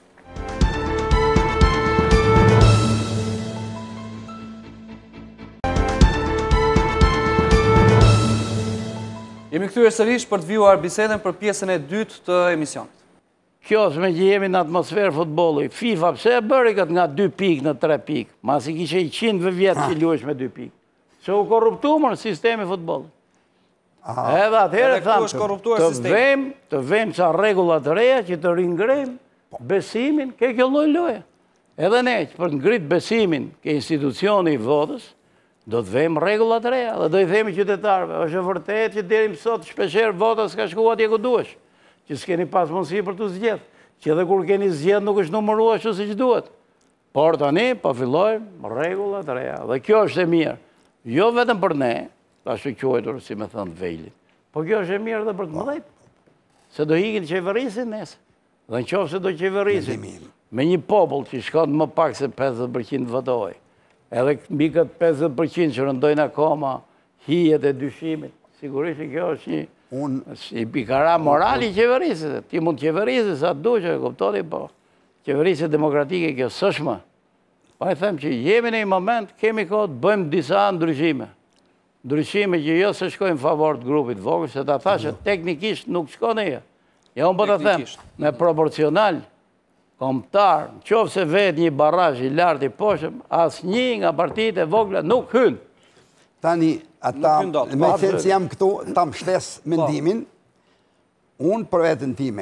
Jemi kthyer sërish për të vijuar bisedën për pjesën e dytë të emisionit. Kjo është me që jemi në atmosferë futbolli. FIFA pse e bëri këtë nga dy pikë në tre pikë? Masi kishe i qind vjetë që luesh me dy pikë. Se u korruptuar sistemi futbollit. Edhe atëherë thamë, të vëm, të vëm ca rregulla të reja që të ringrejmë besimin ke kjo lloj loje. Edhe ne që për të ngrit besimin ke institucioni i votës, do të vëmë rregulla të reja dhe do i themi qytetarëve, është e vërtetë që deri më sot shpeshherë vota s'ka shkuar atje ku duhesh. që s'keni pas mundësi për të zgjedh, që edhe kur keni zgjedh nuk është numëruar ashtu siç duhet. Por tani po fillojmë rregulla të reja dhe kjo është e mirë. Jo vetëm për ne, ashtu quajtur si më thënë Vejlit, po kjo është e mirë edhe për të mëdhejt. Se do hikin qeverisin nesër. Dhe në qofë se do qeverisin me një popull që shkon më pak se pesëdhjetë përqind votoj, edhe mbi këtë pesëdhjetë përqind që rëndojnë akoma hijet e dyshimit, sigurisht që kjo është një si pikara morali qeverisit. Ti mund qeverisit sa të duqe, kuptoni, po qeverisit demokratike kjo sëshma. Pa e them që jemi në një moment, kemi kohë të bëjmë disa ndryshime. Ndryshime që jo se shkojnë favor të grupit vogël, se ta thashë teknikisht nuk shkone jo. Ja unë po të them, me proporcional, kombëtar, në qofë se vetë një barazh i lartë i poshëm, asë një nga partitë e vogla nuk hynë. Tani, ata, me qenë që jam këtu, ta më shtes mendimin, unë për vetën time,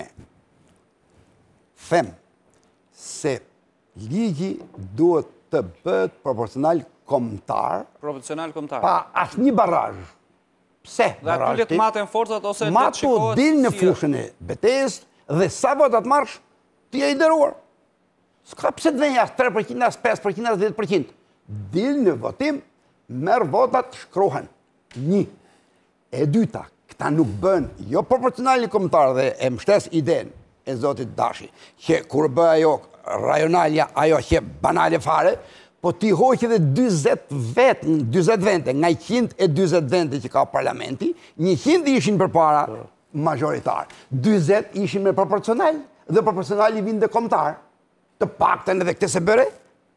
them se ligji duhet të bëhet proporcional kombëtar, Proporcional kombëtar. pa asë një barazh. Pse Dhe aty le të maten forcat ose le të Mato shikohet dil në si fushën e betejës dhe sa votat marrësh, ti je i nderuar. S'ka pse të venja tre përqind, as pesë përqind, as dhjetë përqind. Dil në votim, merr votat, shkrohen. Një. E dyta, këta nuk bën jo proporcionali kombëtar dhe e mbështes idenë e zotit Dashi, që kur bë ajo rajonalja, ajo që banale fare, po ti hoqë edhe dyzet vetë, dyzet vende, nga njëqind e dyzet vende që ka parlamenti, njëqind ishin për para majoritar, dyzet ishin me proporcional, dhe proporcionali vinde kombëtar, të pakten edhe këtë se bëre.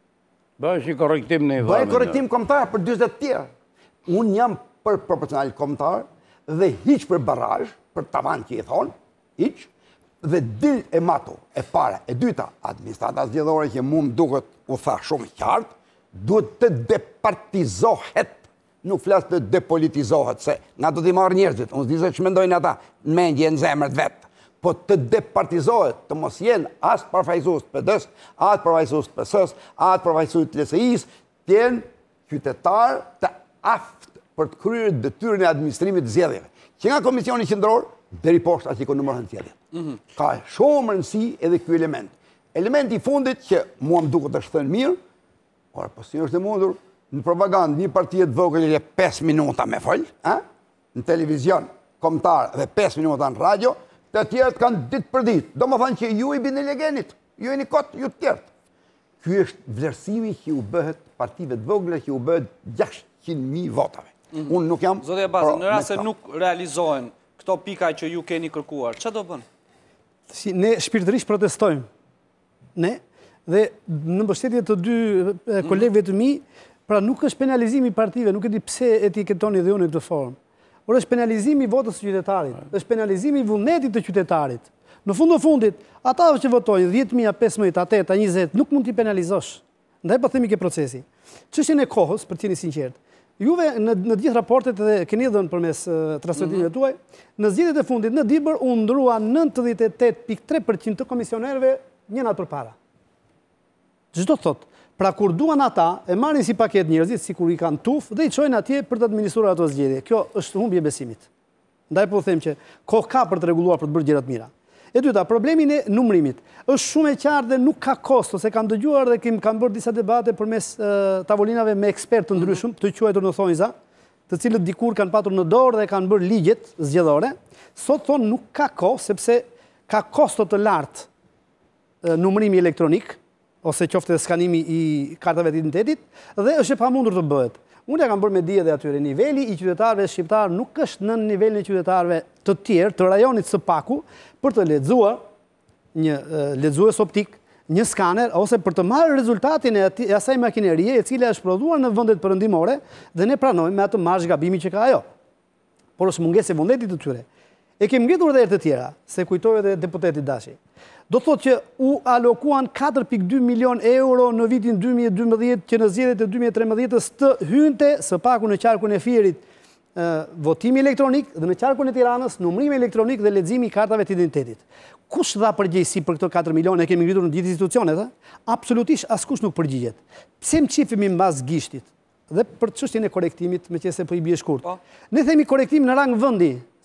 Bëjë një korrektim në i Bëjë korrektim kombëtar për dyzet tjerë. Unë jam për proporcional kombëtar dhe hiq për barazh, për tavan që i thonë, hiq, dhe dil e mato, e para, e dyta, administrata zgjedhore që mu më duket u tha shumë qartë, duhet të departizohet, nuk flasë të depolitizohet, se nga do t'i marrë njerëzit, unë s'di se që mendojnë ata në mendje në zemrët vetë, po të departizohet, të mos jenë asë përfajsus të P D-s, asë përfajsus të P S-s, asë përfajsus të L S I-s, t'jenë qytetarë të aftë për të kryrë detyrën e administrimit të zgjedhjeve, që nga Komisioni Qendror, deri poshtë ati ku numërohen zgjedhjet. Ka shumë rëndësi edhe ky element. Elementi i fundit që mua më duket është thënë mirë, por po si është e mundur, në propagandë një parti të vogël e pesë minuta me fol, në televizion kombëtar dhe pesë minuta në radio, të tjerët kanë ditë për ditë. Do më thënë që ju i bini legenit, ju i një kotë, ju të tjertë. Ky është vlerësimi që u bëhet partive të vogla që u bëhet gjashtëqind mijë votave. Unë nuk jam... Zotja Bazi, në rast se nuk realizohen këto pika që ju keni kërkuar, që do bënë? Si ne shpirtërisht protestojmë. Ne, dhe në mbështetje të dy kolegëve të mi, pra nuk është penalizimi partive, nuk e di pse etiketoni dhe unë në këtë formë. Por është penalizimi i votës të qytetarit, është penalizimi i vullnetit të qytetarit. Në fund në fundit, ata që votojnë dhjetë mijë, pesëmbëdhjetë, njëzet, njëzet, nuk mund t'i penalizosh. Ndaj po themi ke procesi. Çështjen e kohës, për t'jeni sinqert, juve në, në gjithë raportet dhe keni dhënë përmes uh, transmetimeve tuaj, në zgjedhjet e fundit në Dibër u ndrua nëntëdhjetë e tetë pikë tre përqind të komisionerëve një natë përpara. Çdo thot, pra kur duan ata, e marrin si paket njerëzit, si kur i kanë tuf, dhe i çojnë atje për të administruar ato zgjedhje. Kjo është humbje besimit. Ndaj po them që kohë ka për të rregulluar për të bërë gjëra të mira. E dyta, problemin e numërimit është shumë e qartë dhe nuk ka kosto, se kam dëgjuar dhe kam bërë disa debate përmes uh, tavolinave me ekspertë të ndryshëm, të quajtur në thonjza, të cilët dikur kanë patur në dorë dhe kanë bërë ligjet zgjedhore. Sot thonë nuk ka kosto, sepse ka kosto të lartë uh, numërimi elektronik, ose qofte skanimi i kartave të identitetit, dhe është e pamundur të bëhet. Unë ja kam bërë me dije dhe atyre, niveli i qytetarëve shqiptarë nuk është në nivelin e qytetarëve të tjerë, të rajonit së paku, për të lexuar një lexues optik, një skaner, ose për të marrë rezultatin e asaj makinerie e cila është prodhuar në vendet perëndimore dhe ne pranojmë me atë marrë gabimi që ka ajo. Por është mungesë e vullnetit të tyre. E kemi ngritur edhe herë të tjera, se kujtoi edhe deputeti Dashi. Do thotë që u alokuan katër pikë dy milion euro në vitin dy mijë e dymbëdhjetë që në zgjedhjet e dy mijë e trembëdhjetës të hynte së paku në qarkun e Fierit votimi elektronik dhe në qarkun e Tiranës numërimi elektronik dhe leximi i kartave të identitetit. Kush dha përgjegjësi për këto katër milionë? E kemi ngritur në gjithë institucionet, a? Absolutisht askush nuk përgjigjet. Pse më qifemi mbas gishtit? Dhe për çështjen e korektimit, meqense po i bie shkurt. Ne themi korektim në rang vendi,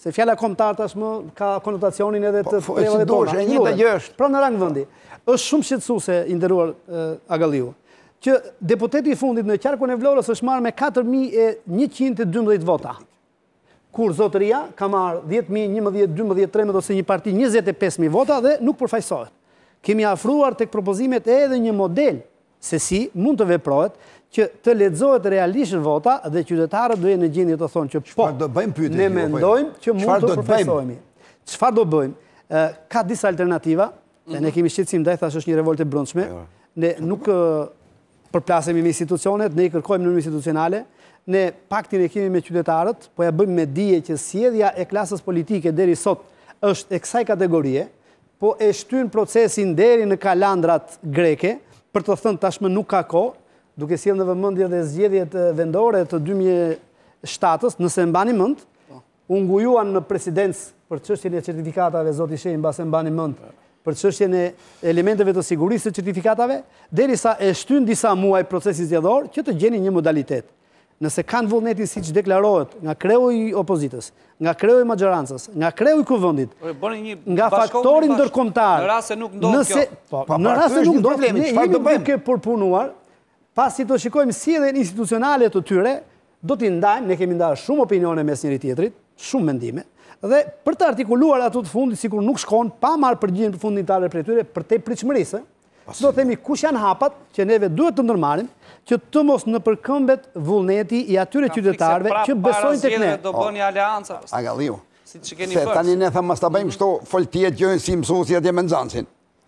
Se fjala kombëtar tashmë ka konotacionin edhe të Po, trevave si dush, tona. e njëjta gjë është. Pra në rang vendi. Është shumë shqetësuese i nderuar Agalliu, që deputeti i fundit në qarkun e Vlorës është marrë me katër mijë e njëqind e dymbëdhjetë vota. Kur zotëria ka marrë dhjetë mijë, njëmbëdhjetë, dymbëdhjetë, tretëmbëdhjetë ose një parti njëzet e pesë mijë vota dhe nuk përfaqësohet. Kemi afruar tek propozimet edhe një model se si mund të veprohet që të lexohet realisht vota dhe qytetarët do jenë në gjendje të thonë që po, do bëjmë pyetje ne ju, mendojmë që mund çfarë të do të përfaqësohemi. Çfarë do bëjmë? Ka disa alternativa, dhe ne kemi shqetësim ndaj, thash është një revoltë e brendshme. Ne nuk përplasemi me institucionet, ne i kërkojmë në mënyrë institucionale, ne paktin e kemi me qytetarët, po ja bëjmë me dije që sjellja e klasës politike deri sot është e kësaj kategorie, po e shtyn procesin deri në kalandrat greke, për të thënë tashmë nuk ka kohë, duke sjellë në vëmendje dhe zgjedhjet vendore të dy mijë e shtatës, nëse mbani mend, u ngujuan në presidencë për çështjen e certifikatave, zoti Shehi mbase mbani mend, për çështjen e elementeve të sigurisë të certifikatave, derisa e shtyn disa muaj procesi zgjedhor që të gjeni një modalitet. Nëse kanë vullnetin siç deklarohet nga kreu i opozitës, nga kreu i maxhorancës, nga kreu i kuvendit, nga faktori ndërkombëtar, në rast se nuk ndodh kjo. Në rast se nuk ndodh, ne jemi duke përpunuar, pasi të shikojmë sjelljen institucionale të tyre, do t'i ndajmë, ne kemi ndarë shumë opinione mes njëri tjetrit, shumë mendime, dhe për të artikuluar ato të fundit, sikur nuk shkon pa marrë përgjigjen funditare prej tyre për te pritshmërisë, do të themi kush janë hapat që neve duhet të ndërmarrim, që të mos në përkëmbet vullneti i atyre qytetarëve që besojnë tek ne. Do bëni aleanca. Agalliu. Si që keni Se bërë. tani ne thamë mos ta bëjmë kështu foltie gjën si mësuesi atje me nxënësin.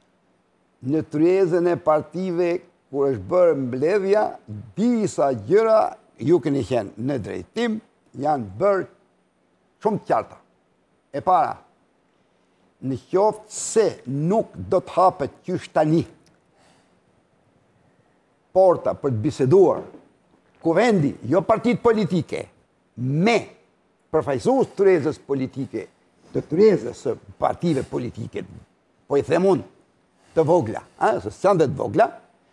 Në tryezën e partive kur është bërë mbledhja, disa gjëra ju keni qenë në drejtim janë bërë shumë të qarta. E para, në qoftë se nuk do të hapet qysh tani porta për të biseduar kuvendi, jo partit politike, me përfaqësues të tryezës politike, të tryezës së partive politike, po i them unë, të vogla, se s'janë dhe të vogla,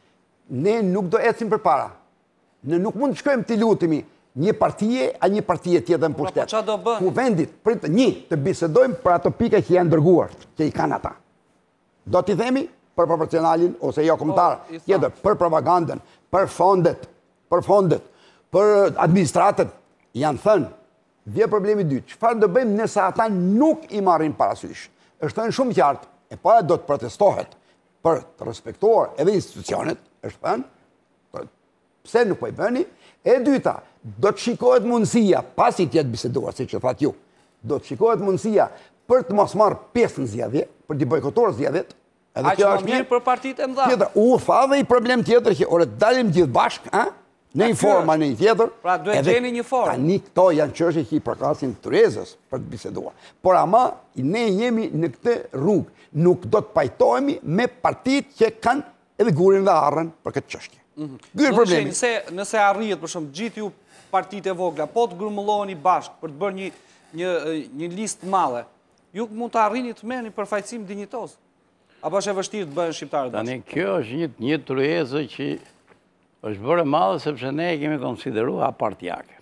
ne nuk do ecim përpara. Ne nuk mund të shkojmë të lutemi një partije a një partije tjetër në pushtet. Po çfarë do bën? Kuvendit, prit një, të bisedojmë për ato pika që janë dërguar, që i kanë ata. Do t'i themi për proporcionalin ose jo kombëtar, tjetër për propagandën, për fondet, për fondet, për administratët, janë thënë. Vjen problemi i dytë. Çfarë do bëjmë nëse ata nuk i marrin parasysh? Është thënë shumë qartë, e para do të protestohet për të respektuar edhe institucionet, është thënë, pse nuk po i bëni? E dyta, do të shikohet mundësia, pasi të jetë biseduar, siç e thatë ju, do të shikohet mundësia për të mos marrë pjesë në zgjedhje, për të bojkotuar zgjedhjet. A që më mirë për partitë e mëdha. Tjetër, u tha dhe i problem tjetër që ore dalim gjithë bashkë, a? Në një forma, në një tjetër. Pra duhet gjeni një formë. Tani këto janë çështje që i përkasin tryezës për të biseduar. Por ama ne jemi në këtë rrugë. Nuk do të pajtohemi me partitë që kanë edhe gurin dhe arrën për këtë çështje. Ky është problemi. Nëse arrihet për shemb gjithë ju partitë e vogla, po të grumulloheni bashkë për të bërë një një një listë të madhe, ju mund të arrini të merrni përfaqësim dinjitoz. Apo është e vështirë të bëhen shqiptarët? Tani kjo është një një tryezë që është bërë madhe sepse ne e kemi konsideruar apartjake.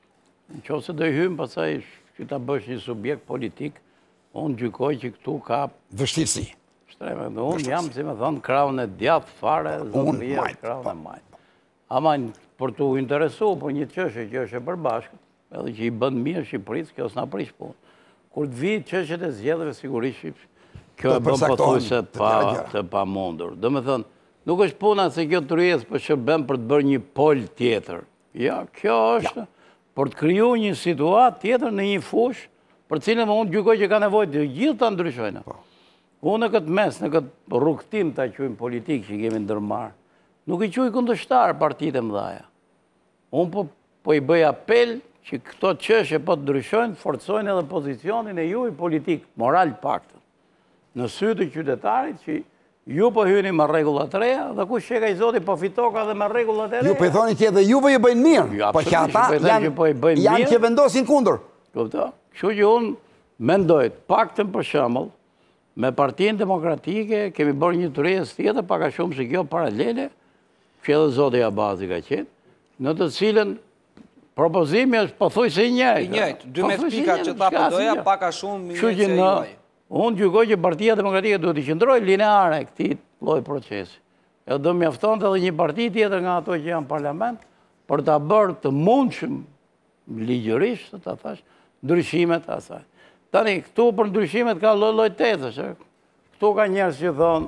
Nëse do i hyjmë pastaj që ta bësh një subjekt politik, unë gjykoj që këtu ka vështirësi. Shtreme, unë jam, si me thonë, krahun e djathtë fare, zotëria krahun e majtë. Ama për të interesu për një çështje që është e përbashkët, edhe që i bën mirë Shqipërisë, kjo s'na prish punë. Kur të vijë çështjet e zgjedhjeve sigurisht kjo e bën pothuajse të pamundur. Do të thënë, nuk është puna se kjo tryezë po shërben për të bërë një pol tjetër. Ja, kjo është për të krijuar një situatë tjetër në një fushë për cilën unë gjykoj që ka nevojë të gjithë ta ndryshojnë. Unë në këtë mes, në këtë rrugtim ta quajmë politik që kemi ndërmarr, nuk i quaj kundërshtar partitë e mëdha. Unë po po i bëj apel që këto çështje po të ndryshojnë, forcojnë edhe pozicionin e juaj politik, moral paktën, në sy të qytetarit që ju po hyni me rregullat të reja dhe kush që ka i zoti po fitoka dhe me rregullat e reja. Ju po i thoni që edhe juve ju bëjnë mirë, po që ata janë që vendosin kundër. Kupto? Kështu që unë mendoj paktën për shembull me Partinë Demokratike kemi bërë një tryezë tjetër pak a shumë se kjo paralele, që edhe zoti Abazi ka qenë, në të cilën Propozimi është pothuaj se i njëjtë. I njëjtë, dymbëdhjetë pika që ta përdoja, paka shumë i njëjtë se i juaj. Unë gjykoj që Partia Demokratike duhet të qëndrojë lineare këtij lloj procesi. E do mjaftonte edhe një parti tjetër nga ato që janë në parlament për ta bërë të mundshëm ligjërisht, ta thash, ndryshimet asaj. Tani këtu për ndryshimet ka lloj-lloj tezash. Këtu ka njerëz që thonë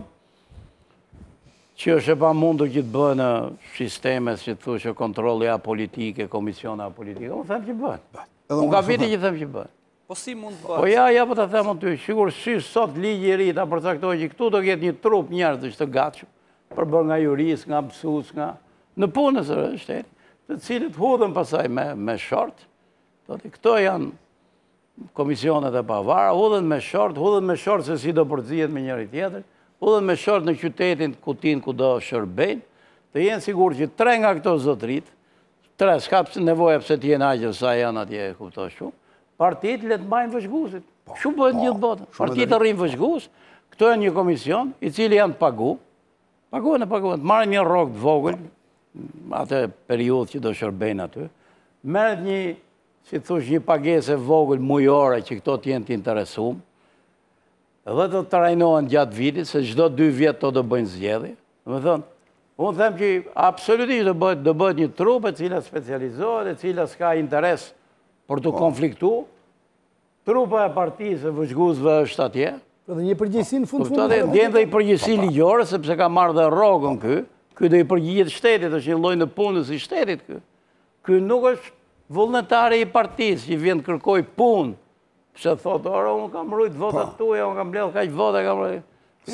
që është e pamundur që të bëhen sisteme, si thoshë, kontrolli politike, komisiona politike. Unë them që bëhen. Unë ka vite që them që bëhen. Po si mund të bëhet? Po ja, ja po ta them ty, sigur si sot ligji i ri ta përcaktoi që këtu do ketë një trup njerëzish të gatshëm për bërë nga jurist, nga mësues, nga në punës së shtetit, të cilët hudhen pasaj me me short. Thotë këto janë komisionet e pavara, hudhen me short, hudhen me short se si do përzihet me njëri tjetër. Hudhen me short në qytetin kutin ku do shërbejnë, të jenë sigur që tre nga këto zotrit, tre, s'ka nevoja pse të jenë aqë sa janë atje, kupto shumë, partit le të mbajnë vëzhgusit. Shumë bëhet gjithë botën. Partit të rrinë vëzhgus, këto e një komision, i cili janë pagu, paguën e paguën, të marrë një rrok të vogël, atë periudhë që do shërbejnë aty, merret një, si të thush, një pagese vogël mujore që këto të jenë të interesumë, dhe të trajnohen gjatë vitit, se çdo dy vjetë to do bëjnë zgjedhje. Më thënë, unë them që absolutisht do bëhet, do bëhet një trup e cila specializohet, e cila s'ka interes për të konfliktu. Trupa e partisë e vëzhguesve është atje. Dhe një përgjegjësi në fund fund. Ndjen dhe i përgjegjësi ligjore, sepse ka marrë dhe rrogën ky. Ky do i përgjigjet shtetit, është një lloj në punës i shtetit ky. Ky nuk është vullnetari i partisë që vjen kërkoj punë. Pse thotë, ora, unë kam rrujt votat tuja, unë kam bledh kaq vota, kam rrujt.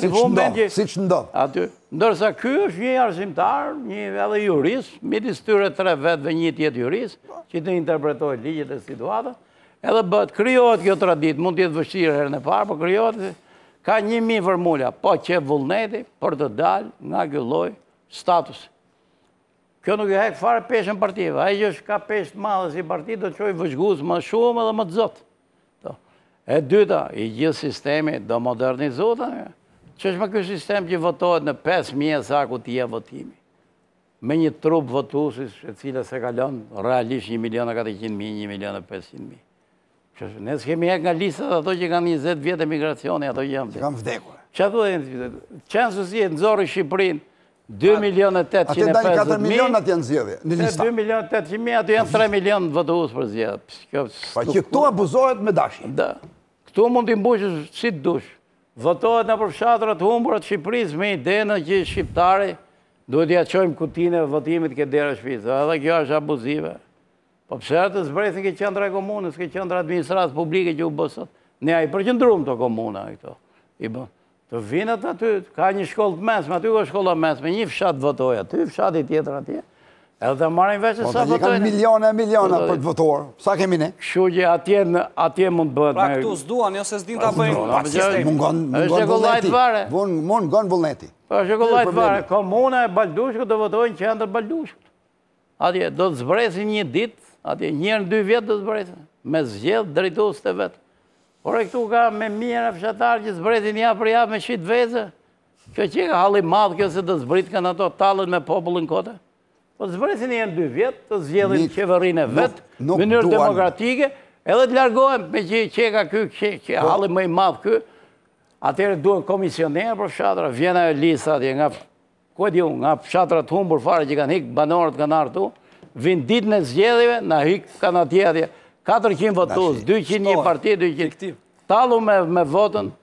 Si që ndodh. Aty. Ndërsa ky është një arsimtar, një edhe jurist, midis tyre tre vetëve një tjetë jurist, që të interpretoj ligjet e situatës, edhe bëhet, krijohet kjo tradit, mund t'jetë vështirë herën e parë, po krijohet, ka një mi formula, po që vullneti për të dalë nga kjo lloj statusi. Kjo nuk e hek fare peshën partive, ai që është ka peshë të madhe si parti, do të çojë vëzhgues më shumë edhe më të zotë. E dyta, i gjithë sistemi do modernizohet, që është me kjo sistem që votohet në pesë mijë sa ku t'je votimi. Me një trup votuesis e cila se kalon realisht një milion e katëqind mijë, një milion e pesëqind mijë. Ne s'kemi hek nga listat ato që kanë njëzet vjetë emigracioni, ato që janë. Që kanë vdekur. Që ato e qenësusi e nëzori Shqipërinë, dy milion e tetëqind e pesëdhjetë mijë. Atë dalë katër milion atë janë zgjedhje në lista. dy milion e tetëqind mijë, ato janë tre milion votues për zgjedhje. Pa që këtu abuzohet me dashje. Da. Këtu mund t'i mbushësh si të dush. Votohet në për fshatrat humbura të Shqipërisë me idenë që shqiptari duhet ja çojmë kutinë e votimit ke dera shtëpisë. Edhe kjo është abuzive. Po pse të zbresin ke qendra e komunës, ke qendra administratës publike që u bë sot. Ne ai përqendruam to komuna këto. I bën. Të vinë aty, ka një shkollë të mesme, aty ka shkolla mesme, një fshat votoj aty, fshati tjetër atje. Edhe të marrin vesh se sa votojnë. Kanë miliona e miliona për të votuar. Sa kemi ne? Kështu që atje atje mund bëhet. Pra këtu s'duan, jo se s'din ta bëjnë. Mungon vullneti. Mungon vullneti. Po është kollajt vare. Komuna e Baldushkut do votojnë qendër Baldushkut. Atje do të zbresin një ditë, atje një herë në dy vjet do të zbresin me zgjedh drejtuesit e vet. Por e këtu ka me mijëra fshatar që zbresin javë për javë me shit vezë. Kjo që ka halli madh kjo se do zbrit kanë ato tallet me popullin kote. Po të zbresin një në dy vjetë, të zgjedhin qeverinë e vetë, në mënyrë demokratike, edhe të largohem me që qeka kë, që halli më i madhë kë, atëherë duhen komisionerë për fshatra, vjena e lisa atje nga, ku e di unë, nga fshatrat humbur fare që kanë hikë, banorët kanë artu, vinë ditën e zgjedhjeve, na hikë kanë atje atje, katërqind votues, dyqind një parti, dyqind. Tallu me votën,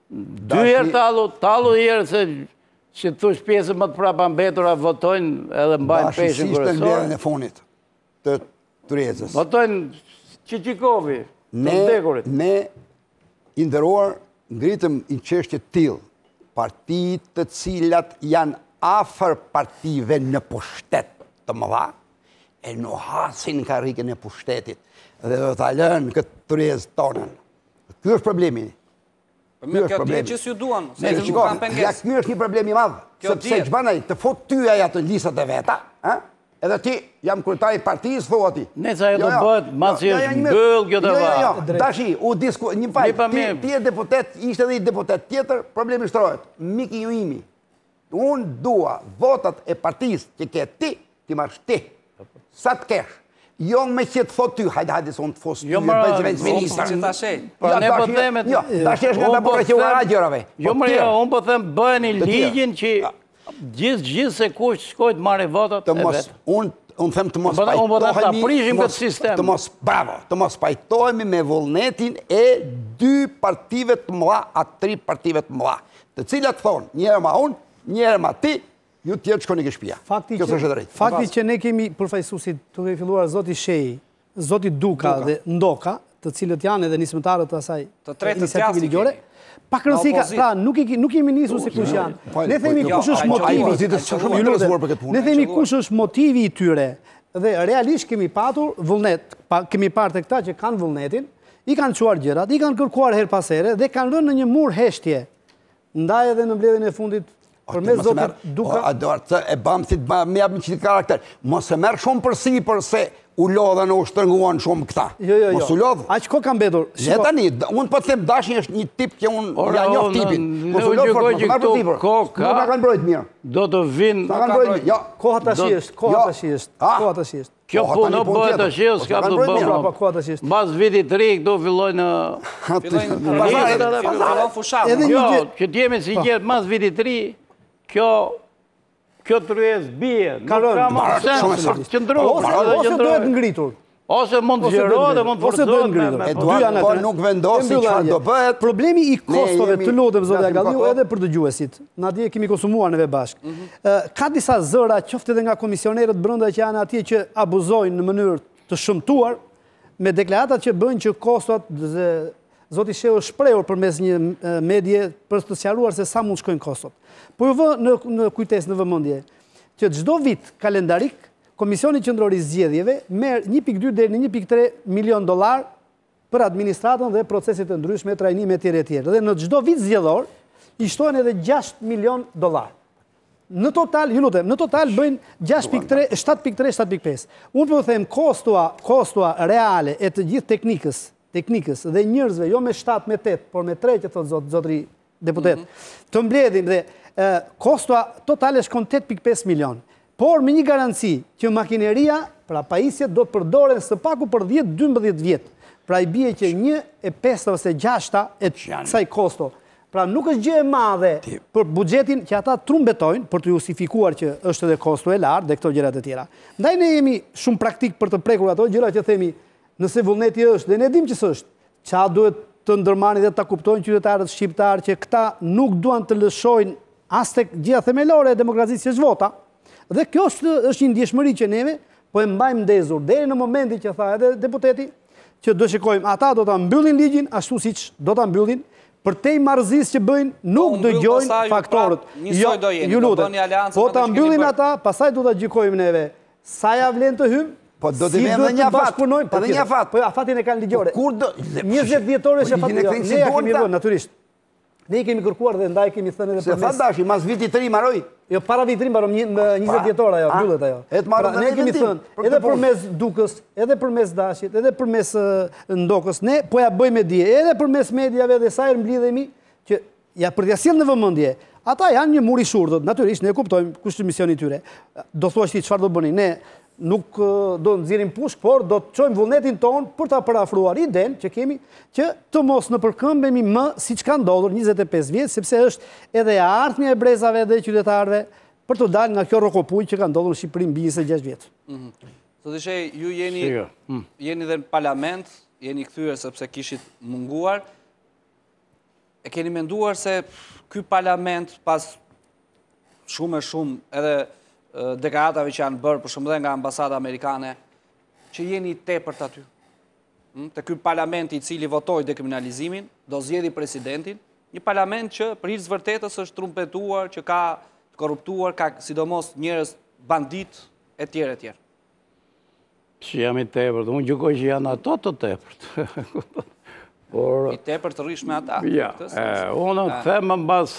dy herë tallu, tallu herë se që të thush pjesë më të prapa mbetura votojnë edhe mbajnë peshën kërësor. Bashkësisht të mbjerën e fonit të Tryezës. Votojnë Qiqikovi, të vdekurit. Ne, inderuar, ngritëm i çështje të tillë, partitë të cilat janë afër partive në pushtet të mëdha, e në hasin karrikën e pushtetit dhe do ta lënë këtë Tryezë tonën. Ky është problemi. Kjo është që s'ju duan, se nuk kanë pengesë. Ja, ky është një problem i madh, sepse ç'bën ai, të fut ty aja të listat e veta, ë? Edhe ti jam kryetari i partisë, thua ti. Nëse ajo do bëhet, masi është mbyll kjo të vë. Jo, jo, tashi u disku, një fal, ti je deputet, ishte edhe një deputet tjetër, problemi shtrohet. Miki ju imi. Unë dua votat e partisë që ke ti, ti marrësh ti. Sa të kesh. Jo me që të thot ty, hajde, hajde, son të fos ty, Jo, e më bëjtë vetë ministra. që ta shej. Po, ne po themet... Jo, ta shesh nga ta bërë që u ara gjërave. Jo, më jo, unë po them bëheni ligjin që gjithë gjithë se kush shkojt marrë votat e vetë. Unë them të mos Unë po them ta prishim pajtohemi... këtë sistem. Të mos, bravo, të mos pajtohemi me vullnetin e dy partive të mëdha, a tri partive të mëdha, të cilat thonë, njëherë ma unë, njëherë ma ti, ju tjerë shkoni ke shtëpia. Fakti Kjo që, s'është drejt. fakti që ne kemi përfaqësuesit duke filluar zoti Shehi, zoti Duka dhe Ndoka, të cilët janë edhe nismëtarët të asaj Të tretë të iniciative zjasë ligjore, pak rëndësi ka, pra nuk i nuk kemi nisur se kush janë. Ne themi kush është motivi. Ne themi kush është motivi i tyre. Dhe realisht kemi patur vullnet, kemi parë të këta që kanë vullnetin, i kanë quar gjërat, i kanë kërkuar her pas here dhe kanë rënë në një mur heshtje. Ndaj edhe në mbledhjen e fundit përmes zotit Duka. Eduard, e bam si të më japin çit karakter. Mos e merr shumë përsipër se u lodhen u shtrënguan shumë këta. Jo, jo, jo. Mos u lodh. Aq ko ka mbetur. Ne tani, unë po të them Dashi është një tip që unë ja njoh tipin. Mos u lodh fort, mos marr përsipër. Nuk na kanë mbrojt mirë. Do të vinë... Na kanë mbrojt mirë. Jo, koha tash është, koha tash është, koha tash është. Kjo punë bëhet tash, s'ka të bëjë. Po koha tash është. Mbas vitit të ri këtu fillojnë Fillon fushat. Jo, që të jemi sinqert, mbas vitit të ri, kjo kjo tryez bie. Nuk ka më sens qëndruar. Ose duhet ngritur. Ose mund të gjerohet, mund të forcohet. Eduard, po nuk vendosi çfarë do bëhet. Problemi i kostove, të lutem zoti Agalliu, edhe për dëgjuesit. Na dje kemi konsumuar neve bashkë. Ka disa zëra, qoftë edhe nga komisionerët brenda që janë atje që abuzojnë në mënyrë të shëmtuar me deklaratat që bëjnë që kostot, zoti Shehu shprehur përmes një medie për të sqaruar se sa mund shkojnë kostot. Po ju vë në kujtesë, në vëmendje, që çdo vit kalendarik Komisioni Qendror i Zgjedhjeve merr një pikë dy deri në një pikë tre milion dollar për administratën dhe proceset e ndryshme, trajnime etj etj. Dhe në çdo vit zgjedhor i shtohen edhe gjashtë milion dollar. Në total, ju lutem, në total bëjnë gjashtë pikë tre, shtatë pikë tre, shtatë pikë pesë. Unë po them kostua, kostua reale e të gjithë teknikës, teknikës dhe njerëzve, jo me shtatë, me tetë, por me tre që thot zot, zotri deputet. Të mbledhim dhe kostua totale shkon tetë pikë pesë milion. Por me një garanci që makineria, pra pajisjet, do të përdoren së paku për dhjetë dymbëdhjetë vjetë. Pra i bie që një e pesë ose gjashta e kësaj kosto. Pra nuk është gjë e madhe për buxhetin që ata trumbetojnë për të justifikuar që është edhe kosto e lartë dhe këto gjërat e tjera. Ndaj ne jemi shumë praktik për të prekur ato gjëra që themi nëse vullneti është dhe ne dim që s'është. Ça duhet të ndërmarrin dhe ta kuptojnë qytetarët shqiptar që këta nuk duan të lëshojnë as tek gjëja themelore e demokracisë që është vota. Dhe kjo është, është një ndjeshmëri që neve po e mbajmë ndezur deri në momentin që tha edhe deputeti që do shikojmë ata do ta mbyllin ligjin ashtu siç do ta mbyllin për te marrëzisë që bëjnë nuk dëgjojnë faktorët. Jo, ju lutem. Po ta mbyllin ata, pastaj do ta gjykojmë neve. Sa ja vlen të hym? Po do të vëmë një afat. Edhe një afat. Po afatin e kanë ligjore. Kur do njëzet dhjetore është afati. Ne ja kemi vënë natyrisht. Ne i kemi kërkuar dhe ndaj kemi thënë edhe përmes. Se tha Dashi, mas vitit të ri mbaroi. Jo, para vitit të ri mbaron njëzet dhjetor ajo, mbyllet ajo. Pra ne kemi thënë edhe përmes Dukës, edhe përmes Dashit, edhe përmes Ndokës, ne po ja bëjmë dije, edhe përmes mediave dhe sa herë mblidhemi që ja për t'ia sjellë në vëmendje. Ata janë një mur i shurdhët, natyrisht ne kuptojmë kush është misioni i tyre. Do thuash ti çfarë do bëni? Ne nuk do nxjerrim pushk, por do të çojmë vullnetin ton për ta parafruar idenë që kemi që të mos në përkëmbemi më siç ka ndodhur njëzet e pesë vjet, sepse është edhe e ardhmja e brezave dhe qytetarëve për të dalë nga kjo rrokopuj që ka ndodhur në Shqipëri mbi njëzet e gjashtë vjet. Sot ishe ju jeni jeni dhe në parlament, jeni kthyer sepse kishit munguar. E keni menduar se ky parlament pas shumë e shumë edhe deklaratave që janë bërë për shumë dhe nga ambasada amerikane, që jeni tepër të aty. Të ky parlament i cili votoi dekriminalizimin, do zgjedhë presidentin, një parlament që për hir të vërtetës është trumpetuar, që ka korruptuar, ka sidomos njerëz bandit e tjerë e tjerë. Që jam i tepërt, unë gjykoj që janë ato të tepërt. I tepër të rish me ata. Ja, unë them mbas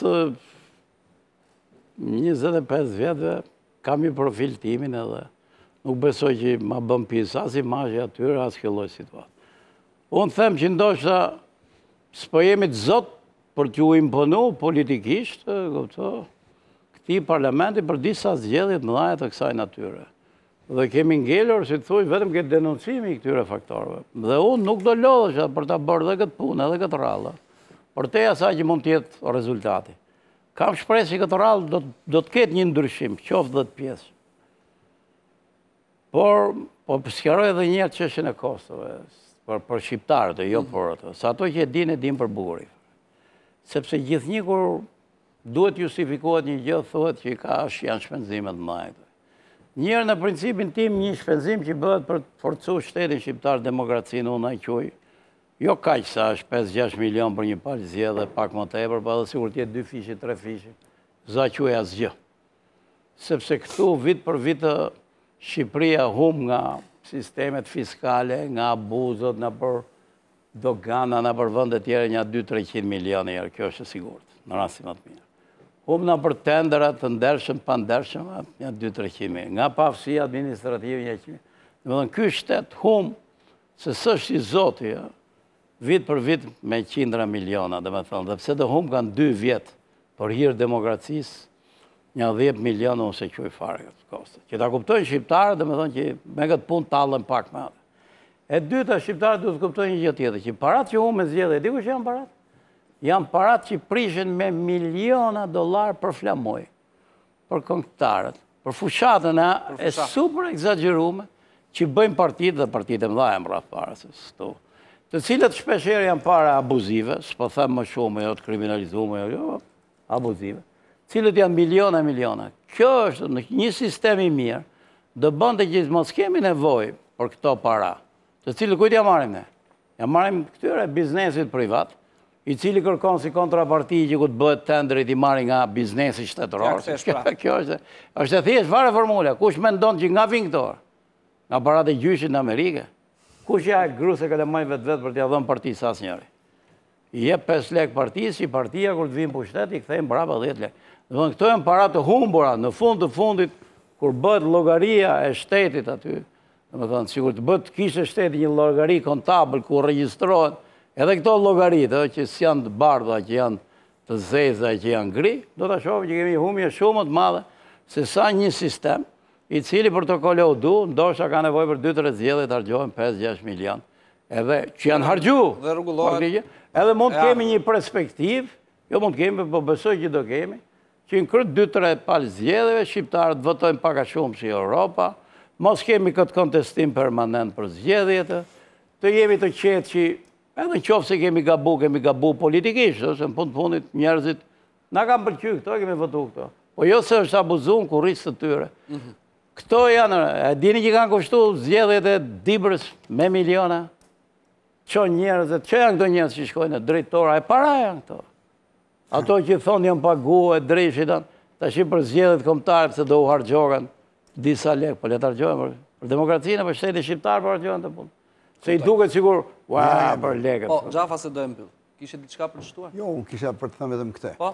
njëzet e pesë vjetëve kam një profil timin edhe nuk besoj që ma bëm pjesë as imazhi atyre, as kjo lloj situatë. Unë them që ndoshta s'po jemi të zot për t'ju imponu politikisht këtij parlamenti për disa zgjedhje të mëdha të kësaj natyre. Dhe kemi ngelur, si të thuj, vetëm këtë denoncimi i këtyre faktorëve. Dhe unë nuk do lodhesha për ta bërë dhe këtë punë, edhe këtë rallë, për te asaj që mund tjetë rezultati. Kam shpresë që këtë rallë do, do të ketë një ndryshim, qoftë dhe të pjesë. Por, po sqaroj edhe një çështjen e Kosovës, për, për shqiptarët, e jo për ato. Sa ato që e din, e din për bukurin. Sepse gjithnjë kur duhet justifikohet një gjë, thuhet që ka janë shpenzimet mëdha. Njërë në principin tim një shpenzim që bëhet për të forcu shtetin shqiptar demokracinë, unë a quj, jo kaq sa është pesë gjashtë milion për një palë zgjedhje, pak më tepër, pa dhe sigur tjetë dy fishi, tre fishi, za quj asgjë. Sepse këtu vit për vit Shqipëria hum nga sistemet fiskale, nga abuzot, nga për dogana, nga për vëndet tjere, një dy treqind milion e jërë, kjo është e sigurt, në rastin më të mirë. Hum nga për tenderat të ndershëm, pa ndershëm, një dy treqind milion. Nga pafësia administrative, një qimi. Në më dhënë, ky shtet hum, se së është i zoti, ja, vit për vit me qindra miliona, dhe me thonë, dhe pse dhe hum kanë dy vjetë për hirë demokracisë, një dhjetë milion unë se quj fare këtë koste. Që ta kuptojnë shqiptarët, dhe me thonë që me këtë punë talën pak me atë. E dyta, shqiptarët duhet të kuptojnë një gjë tjetër, që parat që hum me zgjedhje, e di kush janë parat? Janë parat që prishin me miliona dolar për flamoj, për këngëtarët, për fushatën e super egzagerume që bëjmë partitë dhe partitë e mëdha e mbrapa para se sto. Të cilët shpeshherë janë para abuzive, s'po them më shumë, jo të kriminalizume, jo abuzive, cilët janë miliona e miliona. Kjo është në një sistem i mirë, do bënte që mos kemi nevojë për këto para, të cilët kujt ja marrim ne? Ja marrim këtyre biznesit privat, i cili kërkon si kontraparti që ku të bëhet tenderit i marri nga biznesi shtetëror. Kjo është, është e thjesht fare formula. Kush mendon që nga vinë këto? Nga parat e gjyshit në Amerike? Kush ja e gru se këtë majnë vetë vetë për t'ja dhënë partisë asë njëri? I jep pesë lek partisë, që i partia kur të vinë pushtet, i këthejmë braba dhjetë lek. Dhe këto e në parat të humbura, në fund të fundit, kur bëhet llogaria e shtetit aty, dhe më thënë, sikur të bëhet kishte shteti një llogari kontabël ku regjistrohen, edhe këto llogaritë që janë të bardha, që janë të zeza, që janë gri, do të shohim që kemi humje shumë të madhe se sa një sistem i cili për të kolodu, ndoshta ka nevojë për dy tre zgjedhje të harxhohen pesë gjashtë milion, edhe që janë harxhu. Dhe rregullohet. Edhe mund të kemi një perspektivë, jo mund të kemi, po besoj që do kemi, që në kryt dy tre palë zgjedhjeve shqiptarët votojnë pak a shumë si Europa, mos kemi këtë kontestim permanent për zgjedhjet, të jemi të qetë që edhe në qofë se kemi gabu, kemi gabu politikisht, ose në fund fundit njerëzit, na kam pëlqy këto, kemi votu këto. Po jo se është abuzun kurrisë të tyre. Këto janë, e dini që kanë kushtu zgjedhjet e Dibrës me miliona, që njerëzit, që janë këto njerëz që shkojnë e drejtora, e para janë këto. Ato që thonë janë pagu, e drejshit, të shi për zgjedhjet kombëtare, pëse do u harxhohen disa lek, po le të harxhohen për demokracinë, për shtetin shqiptar, për harxhohen të punë. Se i duket sigur, ua, për leket. Po, Xhafa se do e mbyll. Kishe diçka për të shtuar? Jo, unë kisha për të thënë vetëm këtë. Po?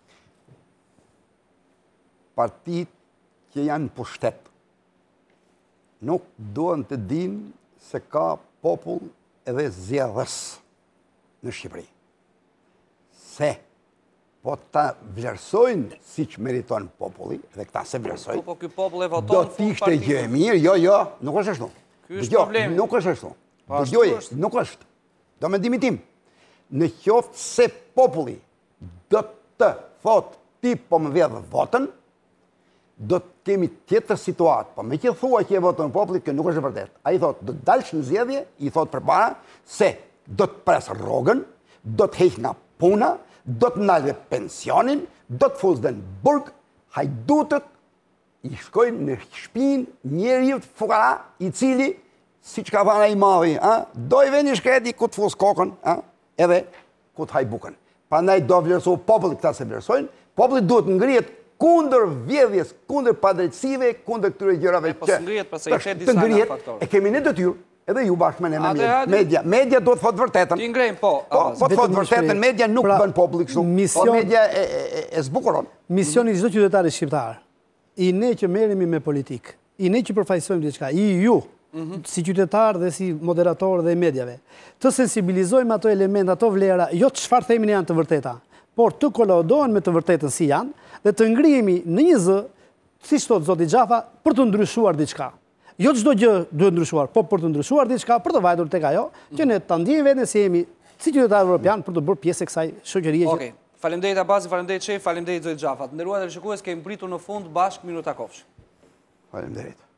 Partit që janë pushtet nuk duhen të dinë se ka popull edhe zgjedhës në Shqipëri. Se po ta vlerësojnë si që meriton populli, dhe këta se vlerësojnë, po, po, ky popull e voton do t'ishte gjë e mirë, jo, jo, nuk është ashtu. Ky është problemi. Nuk është ashtu. Dëgjoje, nuk është. Do mendimin tim. Në qoftë se populli do të thot ti po më vjedh votën, do të kemi tjetër situatë. Po me që thua që e votën populli, kjo nuk është e vërtet. Ai thot, do të dalësh në zgjedhje, i thot përpara se do të pres rrogën, do të heq nga puna, do të ndalë pensionin, do të fuzë dhe në burg, hajdutët i shkojnë në shpinë njeriu të fukara i cili, si që ka thana i madhi, do i veni shkreti ku të fuzë kokën, edhe ku të haj bukën. Prandaj do vlerësohu populli, këta se vlerësojnë, populli duhet ngrihet kundër vjedhjes, kundër padrejtësive, kundër këtyre gjërave që të ngrihet, e kemi në detyrë, edhe ju bashkë me ne me media. Media do të thotë vërtetën. Ti ngrejnë, po. Po të thotë vërtetën, media nuk bën populli kështu. Po media e zbukuron. Misioni çdo qytetari shqiptar, i ne që merremi me politikë, i ne që përfaqësojmë diçka, i ju, si qytetar dhe si moderator dhe medjave, të sensibilizojmë ato element, ato vlera, jo të çfarë themin janë të vërteta, por të koladohen me të vërtetën si janë, dhe të ngrihemi në një zë, si thot zoti Xhafa, për të ndryshuar diçka. jo çdo gjë duhet ndryshuar, po për të ndryshuar diçka, për të vajtur tek ajo, që ne ta ndjejmë veten se jemi si qytetarë evropian për të bërë pjesë e kësaj shoqërie. Okej. Faleminderit Abazi, faleminderit Shef, faleminderit Zoti Xhafat. Nderuar televizionistë, kemi mbritur në fund bashkë minuta kofsh. Faleminderit.